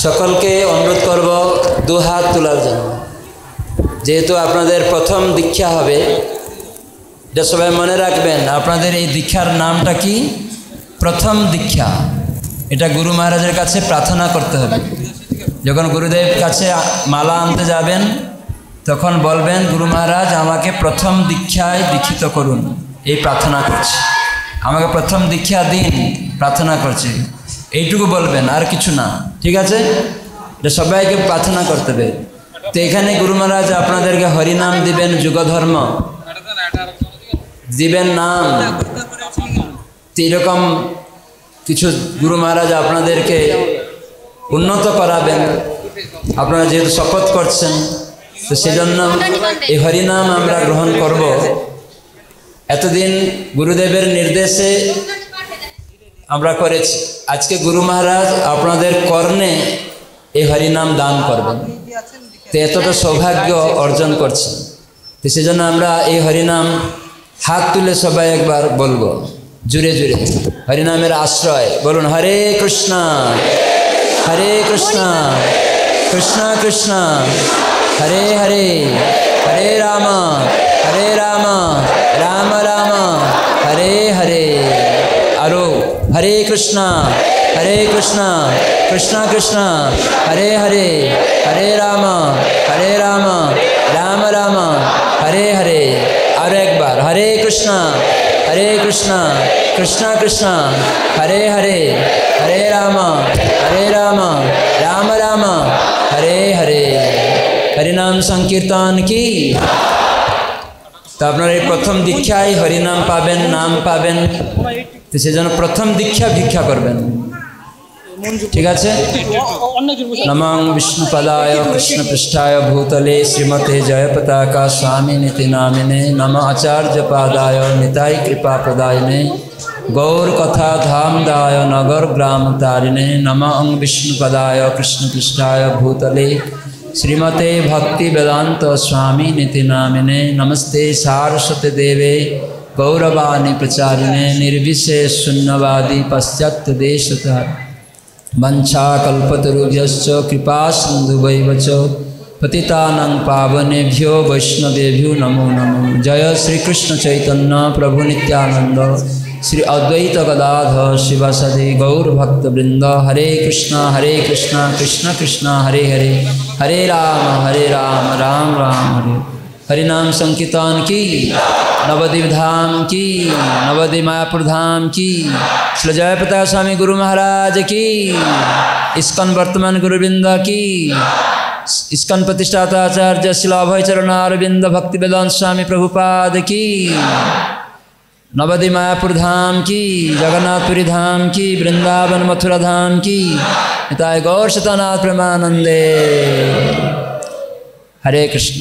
সকলকে অনুরোধ করব দু হাত তোলার জন্য। যেহেতু আপনাদের প্রথম দীক্ষা হবে, এটা সবাই মনে রাখবেন। আপনাদের এই দীক্ষার নামটা কি? প্রথম দীক্ষা। এটা গুরু মহারাজের কাছে প্রার্থনা করতে হবে। যখন গুরুদেব কাছে মালা আনতে যাবেন তখন বলবেন, গুরু মহারাজ আমাকে প্রথম দীক্ষায় দীক্ষিত করুন, এই প্রার্থনা করছি। আমাকে প্রথম দীক্ষা দিন, প্রার্থনা করছি, এইটুকু বলবেন, আর কিছু না। ঠিক আছে? এটা সবাইকে প্রার্থনা করতে হবে। তো এখানে গুরু মহারাজ আপনাদেরকে হরিনাম দিবেন, যুগধর্ম দিবেন নাম। এরকম কিছু গুরু মহারাজ আপনাদেরকে উন্নত করাবেন। আপনারা যেহেতু শপথ করছেন, তো সেজন্য এই হরিনাম আমরা গ্রহণ করব। এতদিন গুরুদেবের নির্দেশে আমরা করেছি। আজকে গুরু মহারাজ আপনাদের কর্ণে এই হরিনাম দান করবেন। তো এতটা সৌভাগ্য অর্জন করছেন। তো সেজন্য আমরা এই হরিনাম হাত তুলে সবাই একবার বলবো জুড়ে জুড়ে। হরিনামের আশ্রয় বলুন, হরে কৃষ্ণ হরে কৃষ্ণ কৃষ্ণ কৃষ্ণ হরে হরে, হরে রাম রাম রাম হরে হরে। আরো হরে কৃষ্ণ কৃষ্ণ কৃষ্ণ হরে হরে, হরে রাম রাম রাম হরে হরে। আরো একবার হরে কৃষ্ণ কৃষ্ণ কৃষ্ণ হরে হরে, হরে রাম রাম রাম হরে হরে। হরিনাম সংকীর্তন কি। তো আপনারা এই প্রথম দীক্ষায় হরিনাম পাবেন, নাম পাবেন। তো সেজন্য প্রথম দীক্ষা ভিক্ষা করবেন। ঠিক আছে? নমঃ বিষ্ণুপদায় কৃষ্ণপৃষ্ঠায় ভূতলে শ্রীমতে জয়পতাকা স্বামিনিতি নামিনে। নমঃ আচার্যপাদায় নিতাই কৃপাপ্রদায়িনে। গৌরকথা ধামদায় নগর গ্রাম তারিণে। নমঃ বিষ্ণুপদায় কৃষ্ণপৃষ্ঠায় ভূতলে শ্রীমতে ভক্তি বেদান্ত स्वामिनिति नामिने। नमस्ते सारस्वती देवे गौरवाणी प्रचारिणे। निर्विशेष शून्यवादी पश्चात्य देशतः वंशाकल्पतरुभ्यश्च कृपा सिन्धुवैव च पतितानां पावनेभ्यो वैष्णवेभ्यो नमो नमो। जय श्री कृष्ण चैतन्य प्रभु नित्यानंद श्री अद्वैत गदाधर शिवासादि गौर भक्त वृंद। हरे कृष्ण कृष्ण कृष्ण हरे हरे, हरे राम राम राम हरे। हरिनाम संकीर्तन की। नवद्वीप धाम की, नवद्वीप मायापुर धाम की। श्री जयप्रताप स्वामी गुरु महाराज की। इस्कन वर्तमान गुरुवृंद की। इस्कन प्रतिष्ठाता आचार्य श्री अभयचरण अरविंद भक्ति वेदांत स्वामी प्रभुपाद की। नवद्वीप मायापुर धाम की, जगन्नाथपुरी धाम की, वृंदावन मथुरा धाम की। निताय गौर सतनाथ प्रेमानंदे। हरे कृष्ण।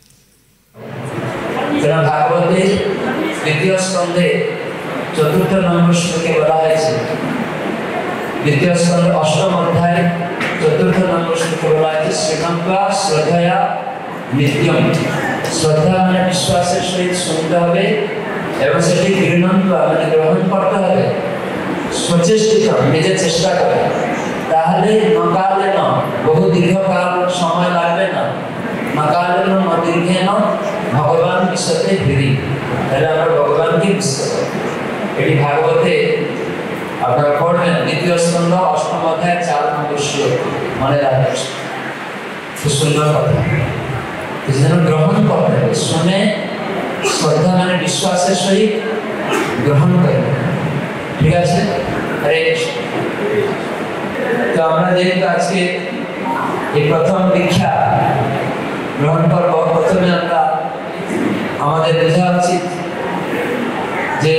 भागवते द्वितीय स्कंधे चतुर्थ नंबर श्लोके बला है। द्वितीय स्कंध अष्टम अध्याय चतुर्थ नंबर श्लोके बला है, श्रीमन्त्वा श्रद्धया नित्यम। श्रद्धा माने विश्वासेर सहित सुनते হবে এবং সেটি গৃহণত্বা মানে গ্রহণ করতে হবে। সচেষ্টিত নিজে চেষ্টা করে, তাহলে নকালে ন বহু দীর্ঘকাল সময় লাগবে না। নকালে ন দীর্ঘে ন ভগবান বিশ্বতে হৃদি। তাহলে আমরা ভগবানকে বুঝতে পারি। এটি ভাগবতে আপনারা পড়বেন, দ্বিতীয় স্কন্ধ অষ্টম অধ্যায় 4 নম্বর শ্লোক। মনে রাখবেন, খুব সুন্দর কথা। যেন গ্রহণ করতে হবে, শুনে শ্রদ্ধা মানে বিশ্বাসের সহিত গ্রহণ করে। ঠিক আছে? হরে কৃষ্ণ। তো আমরা যেহেতু আজকে এই প্রথম দীক্ষা গ্রহণ করব, প্রথমে আমরা আমাদের বোঝা উচিত যে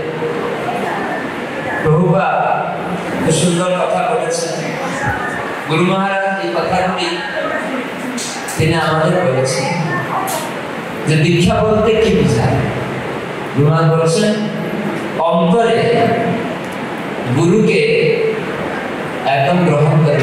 প্রভুপাদ খুব সুন্দর কথা বলেছেন। গুরু মহারাজ এই কথাগুলি তিনি আমাদের বলেছেন যে দীক্ষা বলতে কি বোঝায়। গুরু মহারাজ বলছেন অন্তরে গুরুকে একদম গ্রহণ করে।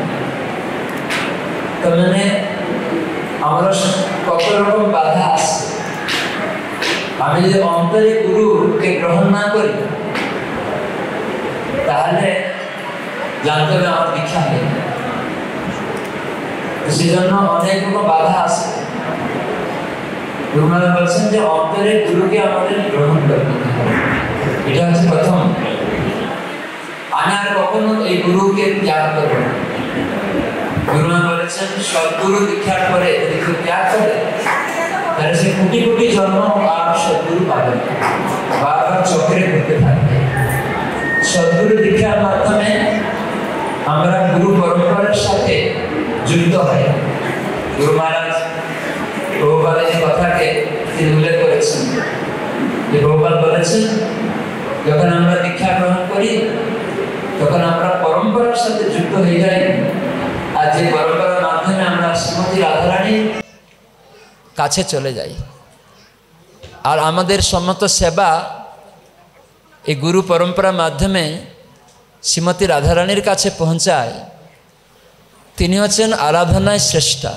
তার মানে আমরা কত রকম বাধা আছে। আমি যদি অন্তরে গুরুকে গ্রহণ না করি তাহলে জানতে হবে আমার দীক্ষা নেই। সেজন্য অনেক রকম বাধা আছে। গুরু মহারাজ বলছেন যে অন্তরে গুরুকে আমাদের গ্রহণ করতে হবে, এটা হচ্ছে প্রথম। আমি আর কখনো এই গুরুকে ত্যাগ করবো না। গুরু মহারাজ বলেছেন সদ্গুরু দীক্ষার পরে যদি কেউ ত্যাগ করে তাহলে সে কোটি কোটি জন্ম আর সদ্গুরু পাবে না, বারবার চক্রে ঘুরতে থাকবে। সদ্গুরু দীক্ষার মাধ্যমে আমরা গুরু পরম্পরার সাথে যুক্ত হয়। গুরু মহারাজ প্রভুপাদের এই কথাকে তিনি উল্লেখ করেছেন যে প্রভুপাদ বলেছেন যখন আমরা দীক্ষা গ্রহণ করি তখন আমরা পরম্পরার সাথে যুক্ত হয়ে যাই, আর যে পরম্পরার মাধ্যমে আমরা শ্রীমতী রাধারানীর কাছে চলে যাই। আর আমাদের সমস্ত সেবা এই গুরু পরম্পরার মাধ্যমে শ্রীমতী রাধারানীর কাছে পৌঁছায়। তিনি হচ্ছেন আরাধনায় শ্রেষ্ঠা,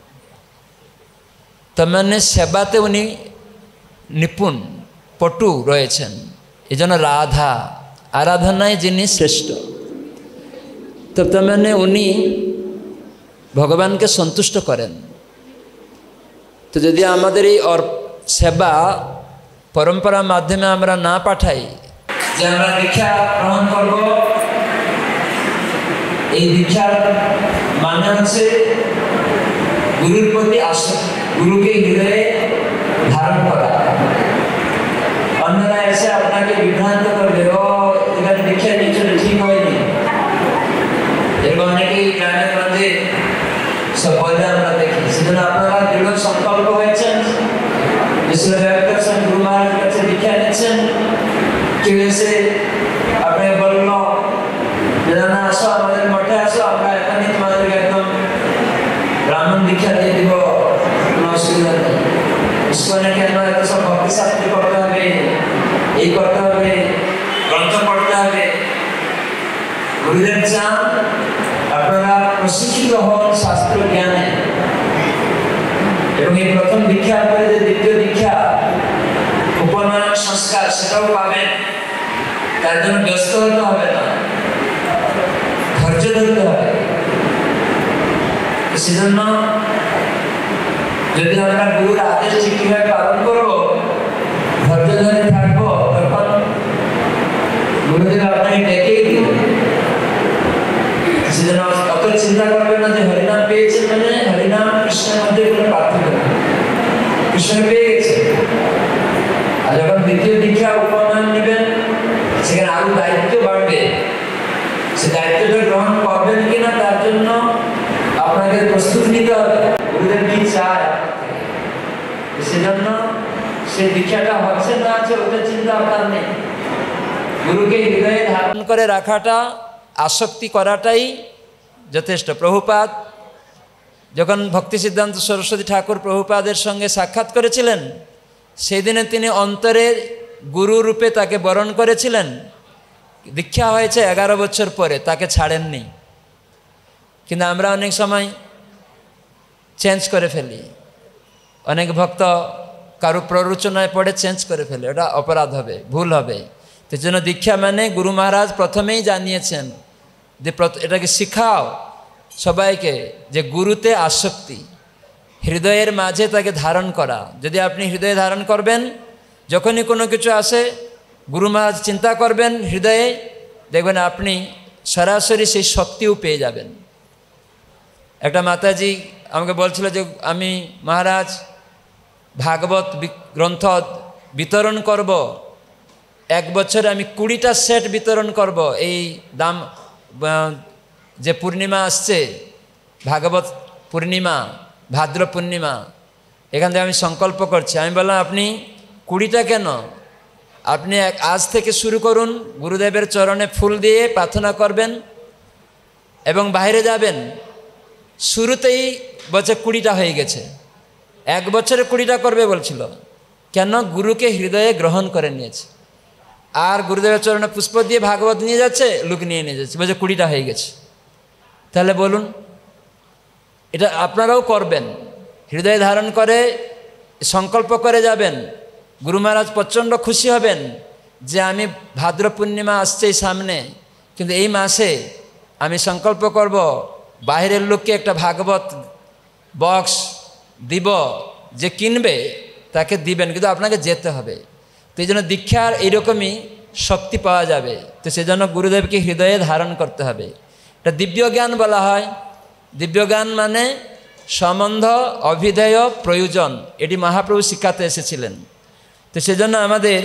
তার মানে সেবাতে উনি নিপুণ পটু রয়েছেন। এই জন্য রাধা আরাধনায় যিনি শ্রেষ্ঠ, তো তার মানে উনি ভগবানকে সন্তুষ্ট করেন। তো যদি আমাদের এই সেবা পরম্পরার মাধ্যমে আমরা না পাঠাই, যে আমরা দীক্ষা গ্রহণ করব, এই দীক্ষার মানে হচ্ছে গুরুর প্রতি আসক্তি, গুরুকে হৃদয়ে ধারণ করা। অন্যরা এসে আপনাকে বিভ্রান্ত করবে, ও এখানে দীক্ষা নিয়েছিল ঠিক হয়নি, এরকম অনেকেই গ্রামে গঞ্জে সব বলে আমরা দেখি। সেজন্য আপনারা দৃঢ় সংকল্প হয়েছেন, গুরু মহারাজের কাছে দীক্ষা নিচ্ছেন, কেউ এসে আপনাকে বলল যে না আসো আমাদের মঠে আসো, আমরা এখনই তোমাদেরকে একদম ব্রাহ্মণ দীক্ষা দিয়ে দিব, কোনো অসুবিধা নেই। ইস্কনে কেন এত সব ভক্তি শাস্ত্রী করতে হবে, এই করতে হবে, গ্রন্থ পড়তে হবে? গুরুদেব চান আপনারা প্রশিক্ষিত হন শাস্ত্র জ্ঞানে, এবং এই প্রথম দীক্ষার পরে যে দ্বিতীয় দীক্ষা উপনয়ন সংস্কার সেটাও পাবেন। তার জন্য ব্যস্ত হতে হবে না, ধৈর্য ধরতে হবে। সেজন্য যদি আমরা গুরুর আদেশ ঠিকভাবে পালন করবো, ধৈর্য ধরে থাকবো, তখন গুরুদেব আপনাকে ডেকেই দিব। সেজন্য অত চিন্তা করবেন না যে হরিনাম পেয়েছেন মানে হরিনাম কৃষ্ণের মধ্যে কোনো পার্থক্য নেই, কৃষ্ণ পেয়ে গেছে। আর যখন দ্বিতীয় দীক্ষা উপনয়ন নেবেন সেখানে আরো দায়িত্ব বাড়বে, সে দায়িত্বটা গ্রহণ করবেন কিনা তার জন্য আপনাকে প্রস্তুত নিতে হবে। গুরুদেব কি চায়, সেজন্য সে দীক্ষাটা হচ্ছে না আছে ওটা চিন্তা আপনার নেই। গুরুকে হৃদয়ে ধারণ করে রাখাটা, আসক্তি করাটাই যথেষ্ট। প্রভুপাদ যখন ভক্তি সিদ্ধান্ত সরস্বতী ঠাকুর প্রভুপাদের সঙ্গে সাক্ষাৎ করেছিলেন, সেই দিনে তিনি অন্তরে গুরু রূপে তাকে বরণ করেছিলেন। দীক্ষা হয়েছে 11 বছর পরে, তাকে ছাড়েননি। কিন্তু আমরা অনেক সময় চেঞ্জ করে ফেলি, অনেক ভক্ত কারো প্ররোচনায় পড়ে চেঞ্জ করে ফেলে, ওটা অপরাধ হবে, ভুল হবে। সেই জন্য দীক্ষা মানে গুরু মহারাজ প্রথমেই জানিয়েছেন যে এটাকে শিখাও সবাইকে, যে গুরুতে আসক্তি, হৃদয়ের মাঝে তাকে ধারণ করা। যদি আপনি হৃদয়ে ধারণ করবেন, যখনই কোনো কিছু আসে গুরু মহারাজ চিন্তা করবেন হৃদয়ে, দেখবেন আপনি সরাসরি সেই শক্তিও পেয়ে যাবেন। একটা মাতাজি আমাকে বলছিল যে আমি মহারাজ ভাগবত গ্রন্থ বিতরণ করব, 1 বছরে আমি 20টা সেট বিতরণ করব। এই দাম যে পূর্ণিমা আসছে, ভাগবত পূর্ণিমা, ভাদ্র পূর্ণিমা, এখান থেকে আমি সংকল্প করছি। আমি বললাম আপনি 20টা কেন, আপনি আজ থেকে শুরু করুন, গুরুদেবের চরণে ফুল দিয়ে প্রার্থনা করবেন এবং বাইরে যাবেন। শুরুতেই বছর 20টা হয়ে গেছে, 1 বছরে 20টা করবে বলছিল। কেন? গুরুকে হৃদয়ে গ্রহণ করে নিয়েছে। আর গুরুদেবের চরণে পুষ্প দিয়ে ভাগবত নিয়ে যাচ্ছে, লোক নিয়ে যাচ্ছে, বলছে 20টা হয়ে গেছে। তাহলে বলুন, এটা আপনারাও করবেন, হৃদয়ে ধারণ করে সংকল্প করে যাবেন। গুরু মহারাজ প্রচণ্ড খুশি হবেন যে আমি ভাদ্র পূর্ণিমা আসছে সামনে, কিন্তু এই মাসে আমি সংকল্প করব বাইরের লোককে একটা ভাগবত বক্স দিব, যে কিনবে তাকে দিবেন, কিন্তু আপনাকে যেতে হবে। তো এই জন্য দীক্ষার এইরকমই শক্তি পাওয়া যাবে। তো সেজন্য গুরুদেবকে হৃদয়ে ধারণ করতে হবে। এটা দিব্য জ্ঞান বলা হয়। দিব্য জ্ঞান মানে সম্বন্ধ, অভিধেয়, প্রয়োজন, এটি মহাপ্রভু শিক্ষাতে এসেছিলেন। তো সেজন্য আমাদের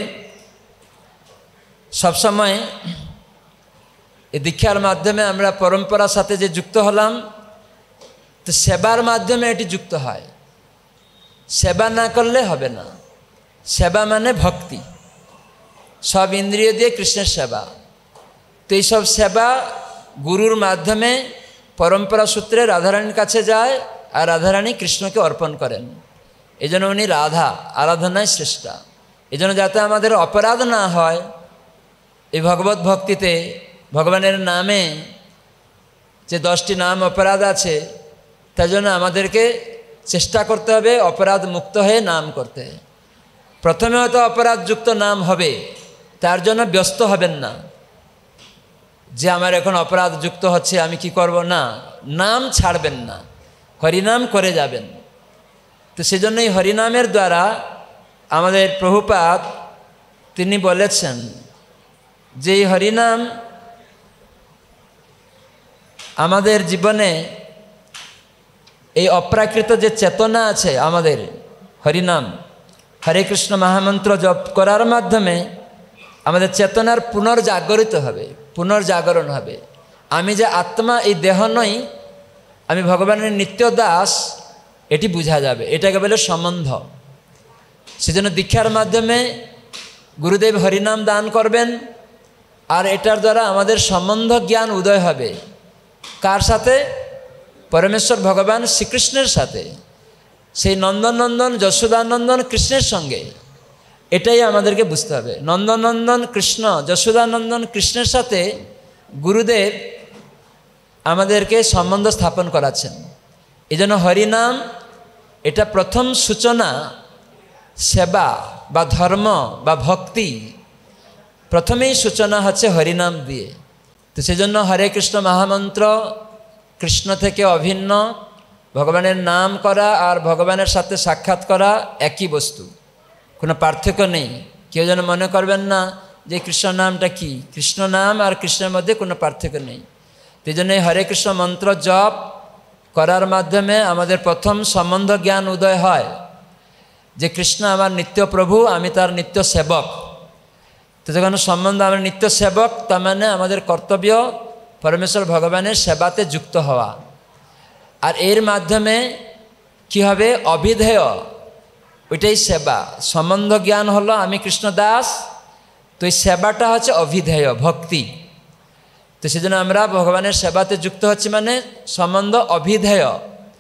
সবসময় এই দীক্ষার মাধ্যমে আমরা পরম্পরার সাথে যে যুক্ত হলাম, তো সেবার মাধ্যমে এটি যুক্ত হয়। সেবা না করলে হবে না। সেবা মানে ভক্তি, সব ইন্দ্রিয় দিয়ে কৃষ্ণের সেবা। তো এইসব সেবা গুরুর মাধ্যমে পরম্পরা সূত্রে রাধারানীর কাছে যায়, আর রাধারানী কৃষ্ণকে অর্পণ করেন। এই জন্য উনি রাধা, আরাধনায় শ্রেষ্ঠা। এই জন্য যাতে আমাদের অপরাধ না হয় এই ভগবত ভক্তিতে, ভগবানের নামে যে 10টি নাম অপরাধ আছে, তার জন্য আমাদেরকে চেষ্টা করতে হবে অপরাধ মুক্ত হয়ে নাম করতে। প্রথমে হয়তো অপরাধযুক্ত নাম হবে, তার জন্য ব্যস্ত হবেন না যে আমার এখন অপরাধযুক্ত হচ্ছে, আমি কি করব। না, নাম ছাড়বেন না, হরিনাম করে যাবেন। তো সেজন্যই হরিনামের দ্বারা আমাদের প্রভুপাদ তিনি বলেছেন যে এই হরিনাম আমাদের জীবনে এই অপ্রাকৃত যে চেতনা আছে আমাদের, হরিনাম হরে কৃষ্ণ মহামন্ত্র জপ করার মাধ্যমে আমাদের চেতনার পুনর্জাগরিত হবে, পুনর্জাগরণ হবে। আমি যে আত্মা, এই দেহ নই, আমি ভগবানের নিত্য দাস, এটি বোঝা যাবে। এটাকে বলে সম্বন্ধ। সেজন্য দীক্ষার মাধ্যমে গুরুদেব হরিনাম দান করবেন, আর এটার দ্বারা আমাদের সম্বন্ধ জ্ঞান উদয় হবে। কার সাথে? পরমেশ্বর ভগবান শ্রীকৃষ্ণের সাথে, সেই নন্দননন্দন যশোদানন্দন কৃষ্ণের সঙ্গে। এটাই আমাদেরকে বুঝতে হবে। নন্দননন্দন কৃষ্ণ, যশোদানন্দন কৃষ্ণের সাথে গুরুদেব আমাদেরকে সম্বন্ধ স্থাপন করাচ্ছেন। এই জন্য হরিনাম এটা প্রথম সূচনা, সেবা বা ধর্ম বা ভক্তি প্রথমেই সূচনা হচ্ছে হরিনাম দিয়ে। তো সেজন্য হরে কৃষ্ণ মহামন্ত্র কৃষ্ণ থেকে অভিন্ন, ভগবানের নাম করা আর ভগবানের সাথে সাক্ষাৎ করা একই বস্তু, কোনো পার্থক্য নেই। কেউ যেন মনে করবেন না যে কৃষ্ণ নামটা কি, কৃষ্ণ নাম আর কৃষ্ণের মধ্যে কোনো পার্থক্য নেই। সেই জন্য হরে কৃষ্ণ মন্ত্র জপ করার মাধ্যমে আমাদের প্রথম সম্বন্ধ জ্ঞান উদয় হয় যে কৃষ্ণ আমার নিত্য প্রভু, আমি তার নিত্য সেবক। তো যখন সম্বন্ধ আমার নিত্য সেবক, তার মানে আমাদের কর্তব্য পরমেশ্বর ভগবানের সেবাতে যুক্ত হওয়া। আর এর মাধ্যমে কি হবে? অভিধেয়, ওইটাই সেবা। সম্বন্ধ জ্ঞান হলো আমি কৃষ্ণ দাস, তো এই সেবাটা হচ্ছে অভিধেয়, ভক্তি। তো সেজন্য আমরা ভগবানের সেবাতে যুক্ত হচ্ছি, মানে সম্বন্ধ অভিধেয়।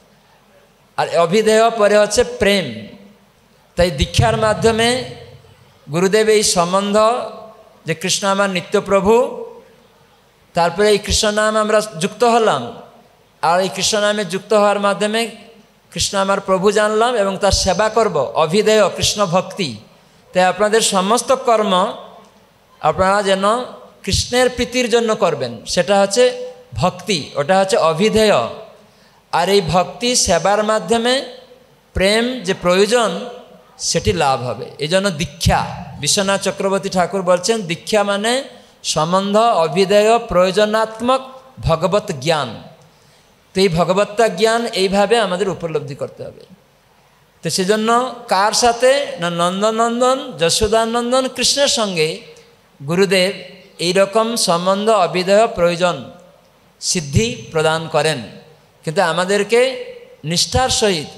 আর অভিধেয় পরে হচ্ছে প্রেম। তাই দীক্ষার মাধ্যমে গুরুদেব এই সম্বন্ধ যে কৃষ্ণ আমার নিত্য প্রভু, তারপরে এই কৃষ্ণ নাম আমরা যুক্ত হলাম, আর এই কৃষ্ণ নামে যুক্ত হওয়ার মাধ্যমে কৃষ্ণ আমার প্রভু জানলাম এবং তার সেবা করব, অভিধেয় কৃষ্ণ ভক্তি। তাই আপনাদের সমস্ত কর্ম আপনারা যেন কৃষ্ণের প্রীতির জন্য করবেন, সেটা হচ্ছে ভক্তি, ওটা হচ্ছে অভিধেয়। আর এই ভক্তি সেবার মাধ্যমে প্রেম যে প্রয়োজন সেটি লাভ হবে। এই জন্য দীক্ষা, বিশ্বনাথ চক্রবর্তী ঠাকুর বলছেন দীক্ষা মানে সম্বন্ধ অভিধেয় প্রয়োজনাত্মক ভগবত জ্ঞান। তো এই ভগবত্তা জ্ঞান এইভাবে আমাদের উপলব্ধি করতে হবে। তো সেজন্য কার সাথে? না নন্দনন্দন যশোদানন্দন কৃষ্ণের সঙ্গে গুরুদেব এইরকম সম্বন্ধ অভিধেয় প্রয়োজন সিদ্ধি প্রদান করেন, কিন্তু আমাদেরকে নিষ্ঠার সহিত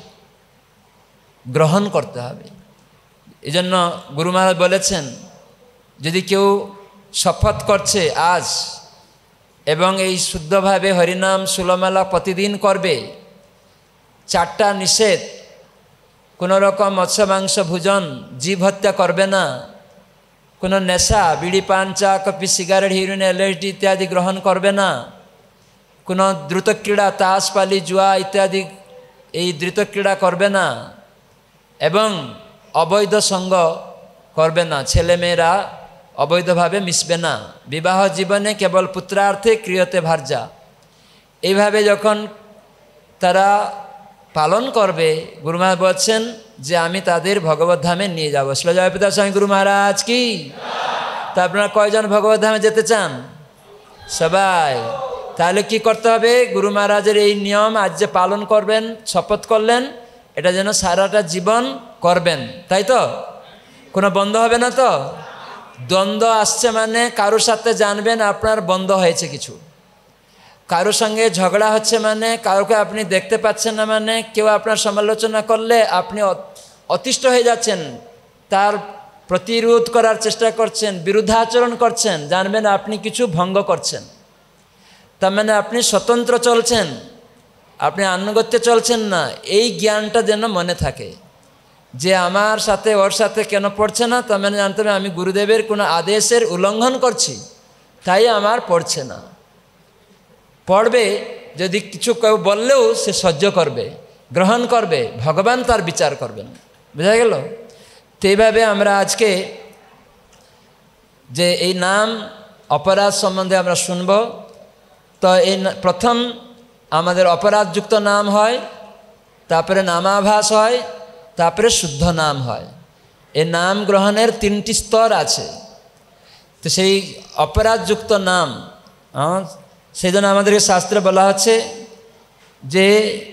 গ্রহণ করতে হবে। এই জন্য গুরু মহারাজ বলেছেন, যদি কেউ শপথ করছে আজ এবং এই শুদ্ধভাবে হরিনাম সুলমেলা প্রতিদিন করবে, 4টা নিষেধ, কোনো রকম মৎস্য মাংস ভোজন, জীব হত্যা করবে না, কোনো নেশা বিড়ি পান চা কফি সিগারেট হিরোইন এলএসডি ইত্যাদি গ্রহণ করবে না, কোনো দ্রুত ক্রীড়া তাস পালি জুয়া ইত্যাদি এই দ্রুত ক্রীড়া করবে না, এবং অবৈধ সঙ্গ করবে না, ছেলেমেয়েরা অবৈধভাবে মিশবে না, বিবাহ জীবনে কেবল পুত্রার্থে ক্রিয়তে ভার্যা। এইভাবে যখন তারা পালন করবে গুরু মহারাজ বলছেন যে আমি তাদের ভগবত ধামে নিয়ে যাবো। শ্রী জয়প্রদা স্বামী গুরু মহারাজ কি। তা আপনারা কয়জন ভগবত ধামে যেতে চান? সবাই। তাহলে কি করতে হবে? গুরু মহারাজের এই নিয়ম আজ যে পালন করবেন, শপথ করলেন, এটা যেন সারাটা জীবন করবেন, তাই তো? কোনো বন্ধ হবে না তো? দ্বন্দ্ব আসছে মানে কারোর সাথে জানবেন আপনার বন্ধ হয়েছে কিছু, কারোর সঙ্গে ঝগড়া হচ্ছে মানে, কাউকে আপনি দেখতে পাচ্ছেন না মানে, কেউ আপনার সমালোচনা করলে আপনি অতিষ্ঠ হয়ে যাচ্ছেন, তার প্রতিরোধ করার চেষ্টা করছেন, বিরুদ্ধাচরণ করছেন, জানবেন আপনি কিছু ভঙ্গ করছেন। তার মানে আপনি স্বতন্ত্র চলছেন, আপনি আনুগত্যে চলছেন না। এই জ্ঞানটা যেন মনে থাকে যে আমার সাথে ওর সাথে কেন পড়ছে না, তার মানে জানতে হবে আমি গুরুদেবের কোনো আদেশের উল্লঙ্ঘন করছি, তাই আমার পড়ছে না। পড়বে, যদি কিছু কেউ বললেও সে সহ্য করবে, গ্রহণ করবে, ভগবান তার বিচার করবেন। বোঝা গেল? তো এইভাবে আমরা আজকে যে এই নাম অপরাধ সম্বন্ধে আমরা শুনব। তো এই প্রথম আমাদের অপরাধযুক্ত নাম হয়, তারপরে নামাভাস হয়, তারপরে শুদ্ধ নাম হয়। এই নাম গ্রহণের 3টি স্তর আছে। তো সেই অপরাধযুক্ত নাম, সেই জন্য আমাদেরকে শাস্ত্রে বলা হচ্ছে যে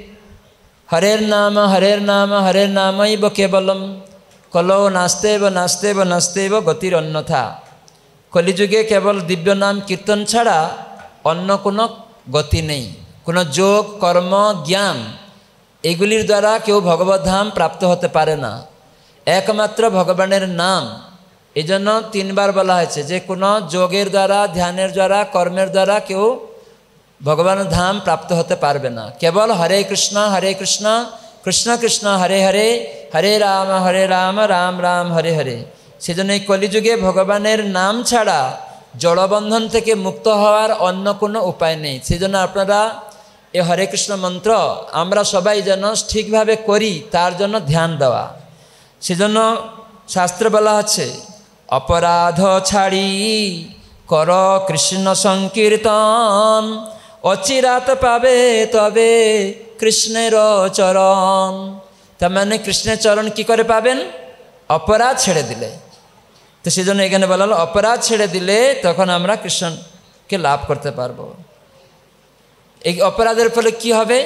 হরের নাম হরের নাম হরের নামৈব কেবলম কলৌ নাস্তেব নাস্তেব নাস্তেব গতির অন্যথা। কলিযুগে কেবল দিব্য নাম কীর্তন ছাড়া অন্য কোনো গতি নেই। কোনো যোগ, কর্ম, জ্ঞান এগুলির দ্বারা কেউ ভগবত ধাম প্রাপ্ত হতে পারে না, একমাত্র ভগবানের নাম। এই জন্য 3বার বলা হয়েছে যে কোনো যোগের দ্বারা, ধ্যানের দ্বারা, কর্মের দ্বারা কেউ ভগবানের ধাম প্রাপ্ত হতে পারবে না। কেবল হরে কৃষ্ণ কৃষ্ণ কৃষ্ণ হরে হরে, হরে রাম রাম রাম হরে হরে। সেজন্য এই কলিযুগে ভগবানের নাম ছাড়া জড়বন্ধন থেকে মুক্ত হওয়ার অন্য কোনো উপায় নেই। সেজন্য আপনারা এই হরে কৃষ্ণ মন্ত্র আমরা সবাই যেন ঠিকভাবে করি, তার জন্য ধ্যান দেওয়া। সেজন্য শাস্ত্রে বলা হচ্ছে অপরাধ ছাড়ি কর কৃষ্ণ সংকীর্তন, অচিরাত পাবে তবে কৃষ্ণের চরণ। তার মানে কৃষ্ণের চরণ কি করে পাবেন? অপরাধ ছেড়ে দিলে। তো সেজন্য এখানে বলা হলো অপরাধ ছেড়ে দিলে তখন আমরা কৃষ্ণকে লাভ করতে পারবো। এই অপরাধের ফলে কি হবে?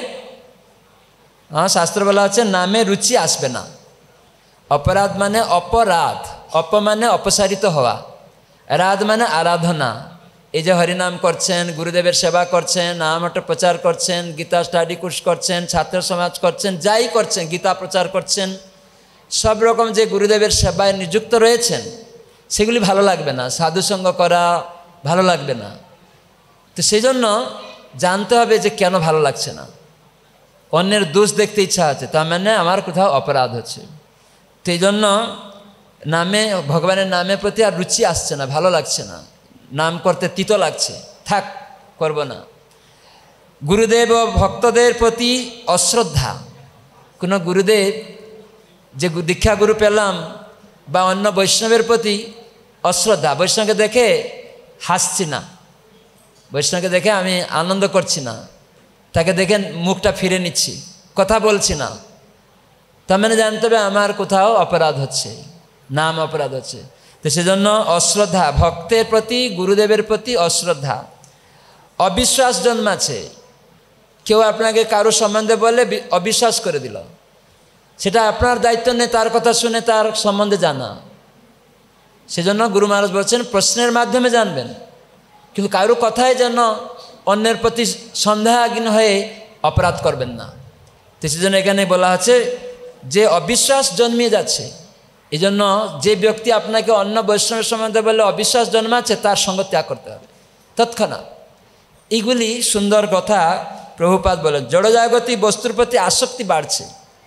শাস্ত্র বলা হচ্ছে নামে রুচি আসবে না। অপরাধ মানে অপরাধ, মানে অপসারিত হওয়া, রাধ মানে আরাধনা। এই যে হরিনাম করছেন, গুরুদেবের সেবা করছেন, নামটা প্রচার করছেন, গীতা স্টাডি কোর্স করছেন, ছাত্র সমাজ করছেন, যাই করছেন, গীতা প্রচার করছেন, সব রকম যে গুরুদেবের সেবায় নিযুক্ত রয়েছেন সেগুলি ভালো লাগবে না, সাধুসঙ্গ করা ভালো লাগবে না। তো সেই জন্য জানতে হবে যে কেন ভালো লাগছে না। অন্যের দোষ দেখতে ইচ্ছা আছে, তার মানে আমার কোথাও অপরাধ হচ্ছে। তো এই জন্য নামে, ভগবানের নামের প্রতি আর রুচি আসছে না, ভালো লাগছে না, নাম করতে তিতো লাগছে, থাক করব না। গুরুদেব ও ভক্তদের প্রতি অশ্রদ্ধা। কোনো গুরুদেব যে দীক্ষা গুরু পেলাম বা অন্য বৈষ্ণবের প্রতি অশ্রদ্ধা, বৈষ্ণবকে দেখে হাসছি না, বৈষ্ণবকে দেখে আমি আনন্দ করছি না, তাকে দেখে মুখটা ফিরে নিচ্ছি, কথা বলছি না, তার মানে জানতে হবে আমার কোথাও অপরাধ হচ্ছে, নাম অপরাধ হচ্ছে। তো সেজন্য অশ্রদ্ধা, ভক্তের প্রতি, গুরুদেবের প্রতি অশ্রদ্ধা। অবিশ্বাস জন্মাচ্ছে। কেউ আপনাকে কারো সম্বন্ধে বলে অবিশ্বাস করে দিল, সেটা আপনার দায়িত্ব নেই তার কথা শুনে তার সম্বন্ধে জানা। সেজন্য গুরু মহারাজ বলছেন প্রশ্নের মাধ্যমে জানবেন, কিন্তু কারো কথায় যেন অন্যের প্রতি সন্দেহাহীন হয়ে অপরাধ করবেন না। তো সেজন্য এখানে বলা আছে যে অবিশ্বাস জন্মিয়ে যাচ্ছে, এই জন্য যে ব্যক্তি আপনাকে অন্য বৈষ্ণবের সম্বন্ধে বলে অবিশ্বাস জন্মাচ্ছে তার সঙ্গ ত্যাগ করতে হবে তৎক্ষণাৎ। এইগুলি সুন্দর কথা প্রভুপাদ বলেন। জড়জাগতিক বস্তুর প্রতি আসক্তি বাড়ছে,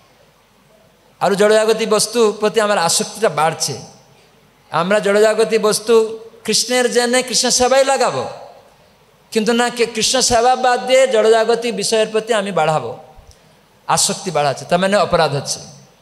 আর জড়জাগতিক বস্তুর প্রতি আমার আসক্তিটা বাড়ছে। আমরা জড়জাগতিক বস্তু কৃষ্ণের জন্যে কৃষ্ণ সেবাই লাগাবো, কিন্তু না কৃষ্ণ সেবা বাদ দিয়ে জড়জাগতিক বিষয়ের প্রতি আমি বাড়াবো, আসক্তি বাড়াচ্ছে, তার মানে অপরাধ হচ্ছে।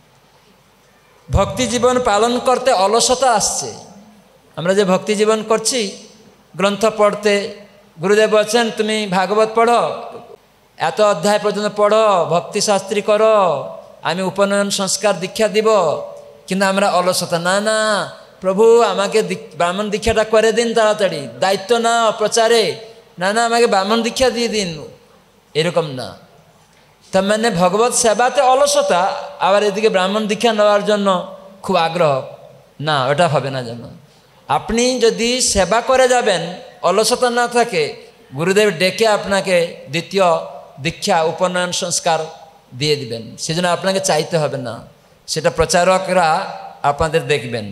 ভক্তি জীবন পালন করতে অলসতা আসছে। আমরা যে ভক্তি জীবন করছি, গ্রন্থ পড়তে, গুরুদেব বলছেন তুমি ভাগবত পড়ো, এত অধ্যায় পর্যন্ত পড়ো, ভক্তিশাস্ত্রী করো, আমি উপনয়ন সংস্কার দীক্ষা দিব, কিন্তু আমরা অলসতা, না না প্রভু আমাকে ব্রাহ্মণ দীক্ষাটা করে দিন তাড়াতাড়ি, দায়িত্ব না প্রচারে, না না আমাকে ব্রাহ্মণ দীক্ষা দিয়ে দিন, এরকম না। তার মানে ভগবত সেবাতে অলসতা, আবার এদিকে ব্রাহ্মণ দীক্ষা নেওয়ার জন্য খুব আগ্রহ, না ওটা হবে না। যেন আপনি যদি সেবা করে যাবেন, অলসতা না থাকে, গুরুদেব ডেকে আপনাকে দ্বিতীয় দীক্ষা উপনয়ন সংস্কার দিয়ে দিবেন, সেজন্য আপনাকে চাইতে হবে না, সেটা প্রচারকরা আপনাদের দেখবেন।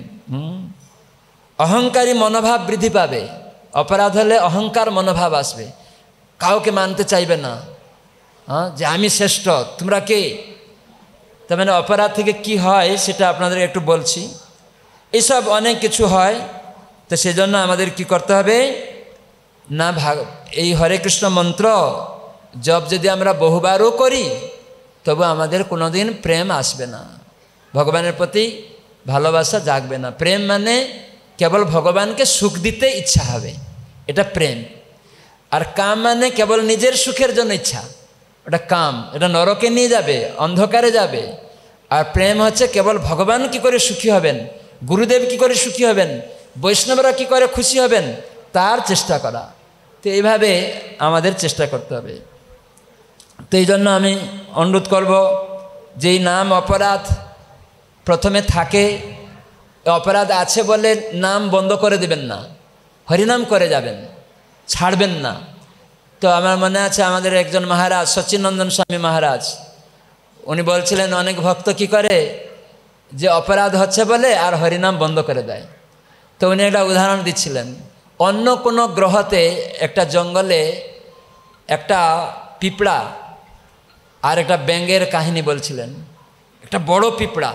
অহংকারী মনোভাব বৃদ্ধি পাবে, অপরাধ হলে অহংকার মনোভাব আসবে, কাউকে মানতে চাইবে না, যে আমি শ্রেষ্ঠ, তোমরা কে। তার মানে অপরাধ থেকে কি হয় সেটা আপনাদের একটু বলছি। এসব অনেক কিছু হয়, তো সেজন্য আমাদের কি করতে হবে না, এই হরে কৃষ্ণ মন্ত্র জপ যদি আমরা বহুবারও করি, তবু আমাদের কোনোদিন প্রেম আসবে না, ভগবানের প্রতি ভালোবাসা জাগবে না। প্রেম মানে কেবল ভগবানকে সুখ দিতে ইচ্ছা হবে, এটা প্রেম। আর কাম মানে কেবল নিজের সুখের জন্য ইচ্ছা, ওটা কাম, এটা নরকে নিয়ে যাবে, অন্ধকারে যাবে। আর প্রেম হচ্ছে কেবল ভগবান কি করে সুখী হবেন, গুরুদেব কি করে সুখী হবেন, বৈষ্ণবরা কি করে খুশি হবেন, তার চেষ্টা করা। তো এইভাবে আমাদের চেষ্টা করতে হবে। তো এই জন্য আমি অনুরোধ করব, যেই নাম অপরাধ প্রথমে থাকে, অপরাধ আছে বলে নাম বন্ধ করে দেবেন না, হরিনাম করে যাবেন, ছাড়বেন না। তো আমার মনে আছে আমাদের একজন মহারাজ, সচিনন্দন স্বামী মহারাজ, উনি বলছিলেন অনেক ভক্ত কি করে, যে অপরাধ হচ্ছে বলে আর হরিনাম বন্ধ করে দেয়। তো উনি একটা উদাহরণ দিচ্ছিলেন, অন্য কোনো গ্রহতে একটা জঙ্গলে একটা পিঁপড়া আর একটা ব্যাঙের কাহিনী বলছিলেন। একটা বড় পিঁপড়া,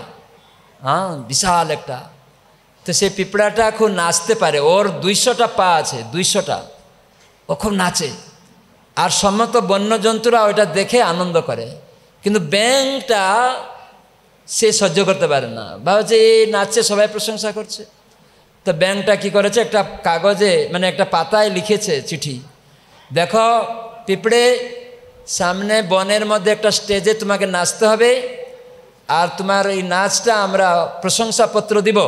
বিশাল একটা, তো সেই পিঁপড়াটা খুব নাচতে পারে, ওর 200টা পা আছে, 200টা, ও খুব নাচে, আর সমস্ত বন্যজন্তুরা ওইটা দেখে আনন্দ করে। কিন্তু ব্যাঙটা সে সহ্য করতে পারে না, ভাবছে এই নাচছে, সবাই প্রশংসা করছে। তো ব্যাঙটা কি করেছে, একটা কাগজে মানে একটা পাতায় লিখেছে চিঠি, দেখো পিঁপড়ে, সামনে বনের মধ্যে একটা স্টেজে তোমাকে নাচতে হবে, আর তোমার এই নাচটা আমরা প্রশংসাপত্র দিব,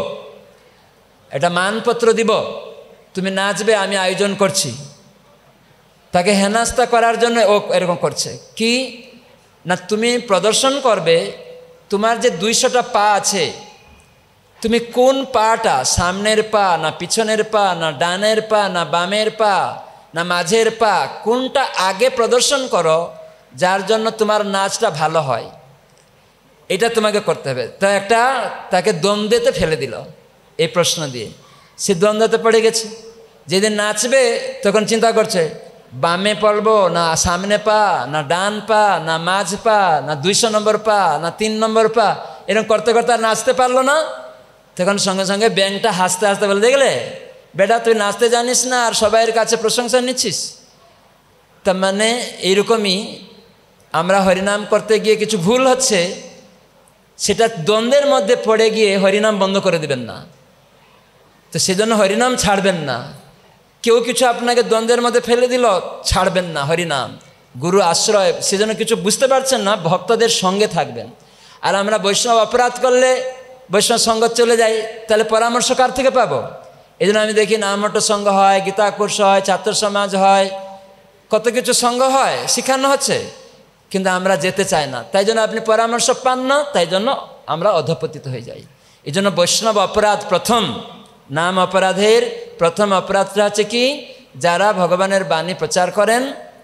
এটা মানপত্র দিব, তুমি নাচবে, আমি আয়োজন করছি। তাকে হেনাস্তা করার জন্য ও এরকম করছে কি না, তুমি প্রদর্শন করবে তোমার যে 200টা পা আছে, তুমি কোন পাটা, সামনের পা না পিছনের পা না ডানের পা না বামের পা না মাঝের পা, কোনটা আগে প্রদর্শন করো যার জন্য তোমার নাচটা ভালো হয়, এটা তোমাকে করতে হবে। তা একটা তাকে দ্বন্দ্বেতে ফেলে দিল এই প্রশ্ন দিয়ে, সে দ্বন্দ্বতে পড়ে গেছে। যেদিন নাচবে তখন চিন্তা করছে বামে পড়বো না সামনে পা না ডান পা না মাঝ পা না 200 নম্বর পা না 3 নম্বর পা, এরকম করতে করতে আর নাচতে পারলো না। তখন সঙ্গে সঙ্গে ব্যাঙটা হাসতে হাসতে বলে, দেখলে বেটা তুই নাচতে জানিস না আর সবাইয়ের কাছে প্রশংসা নিচ্ছিস। তার মানে এইরকমই আমরা হরিনাম করতে গিয়ে কিছু ভুল হচ্ছে, সেটা দ্বন্দ্বের মধ্যে পড়ে গিয়ে হরিনাম বন্ধ করে দিবেন না। তো সেজন্য হরিনাম ছাড়বেন না। কেউ কিছু আপনাকে দ্বন্দ্বের মধ্যে ফেলে দিল, ছাড়বেন না হরিনাম, গুরু আশ্রয়। সেজন্য কিছু বুঝতে পারছেন না, ভক্তদের সঙ্গে থাকবেন। আর আমরা বৈষ্ণব অপরাধ করলে বৈষ্ণব সঙ্গ চলে যাই, তাহলে পরামর্শ কার থেকে পাবো? এই জন্য আমি দেখি নামমঠ সংঘ হয়, গীতা কোর্স হয়, ছাত্র সমাজ হয়, কত কিছু সংঘ হয়, শিখানো হচ্ছে, কিন্তু আমরা যেতে চাই না। তাই জন্য আপনি পরামর্শ পান না, তাই জন্য আমরা অধঃপতিত হয়ে যাই। এই জন্য বৈষ্ণব অপরাধ প্রথম, নাম অপরাধের প্রথম অপরাধটা হচ্ছে কি, যারা ভগবানের বাণী প্রচার করেন,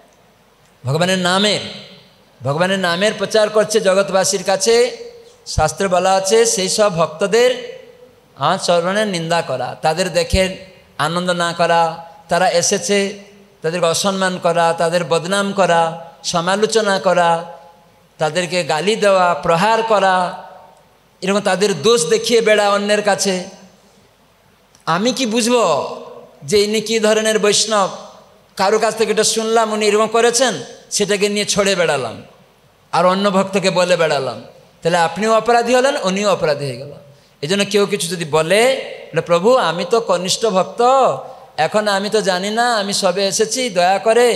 ভগবানের নামের প্রচার করছে জগৎবাসীর কাছে, শাস্ত্রে বলা আছে সেই সব ভক্তদের চরণের নিন্দা করা, তাদের দেখে আনন্দ না করা, তারা এসেছে তাদেরকে অসম্মান করা, তাদের বদনাম করা, সমালোচনা করা, তাদেরকে গালি দেওয়া, প্রহার করা, এরকম তাদের দোষ দেখিয়ে বেড়া অন্যের কাছে। আমি কি বুঝবো যে ইনি কী ধরনের বৈষ্ণব? কারো কাছ থেকে এটা শুনলাম উনি এরকম করেছেন, সেটাকে নিয়ে ছড়ে বেড়ালাম আর অন্য ভক্তকে বলে বেড়ালাম, তাহলে আপনিও অপরাধী হলেন, উনিও অপরাধী হয়ে গেল। এই জন্য কেউ কিছু যদি বলে, প্রভু আমি তো কনিষ্ঠ ভক্ত, এখন আমি তো জানি না, আমি সবে এসেছি, দয়া করে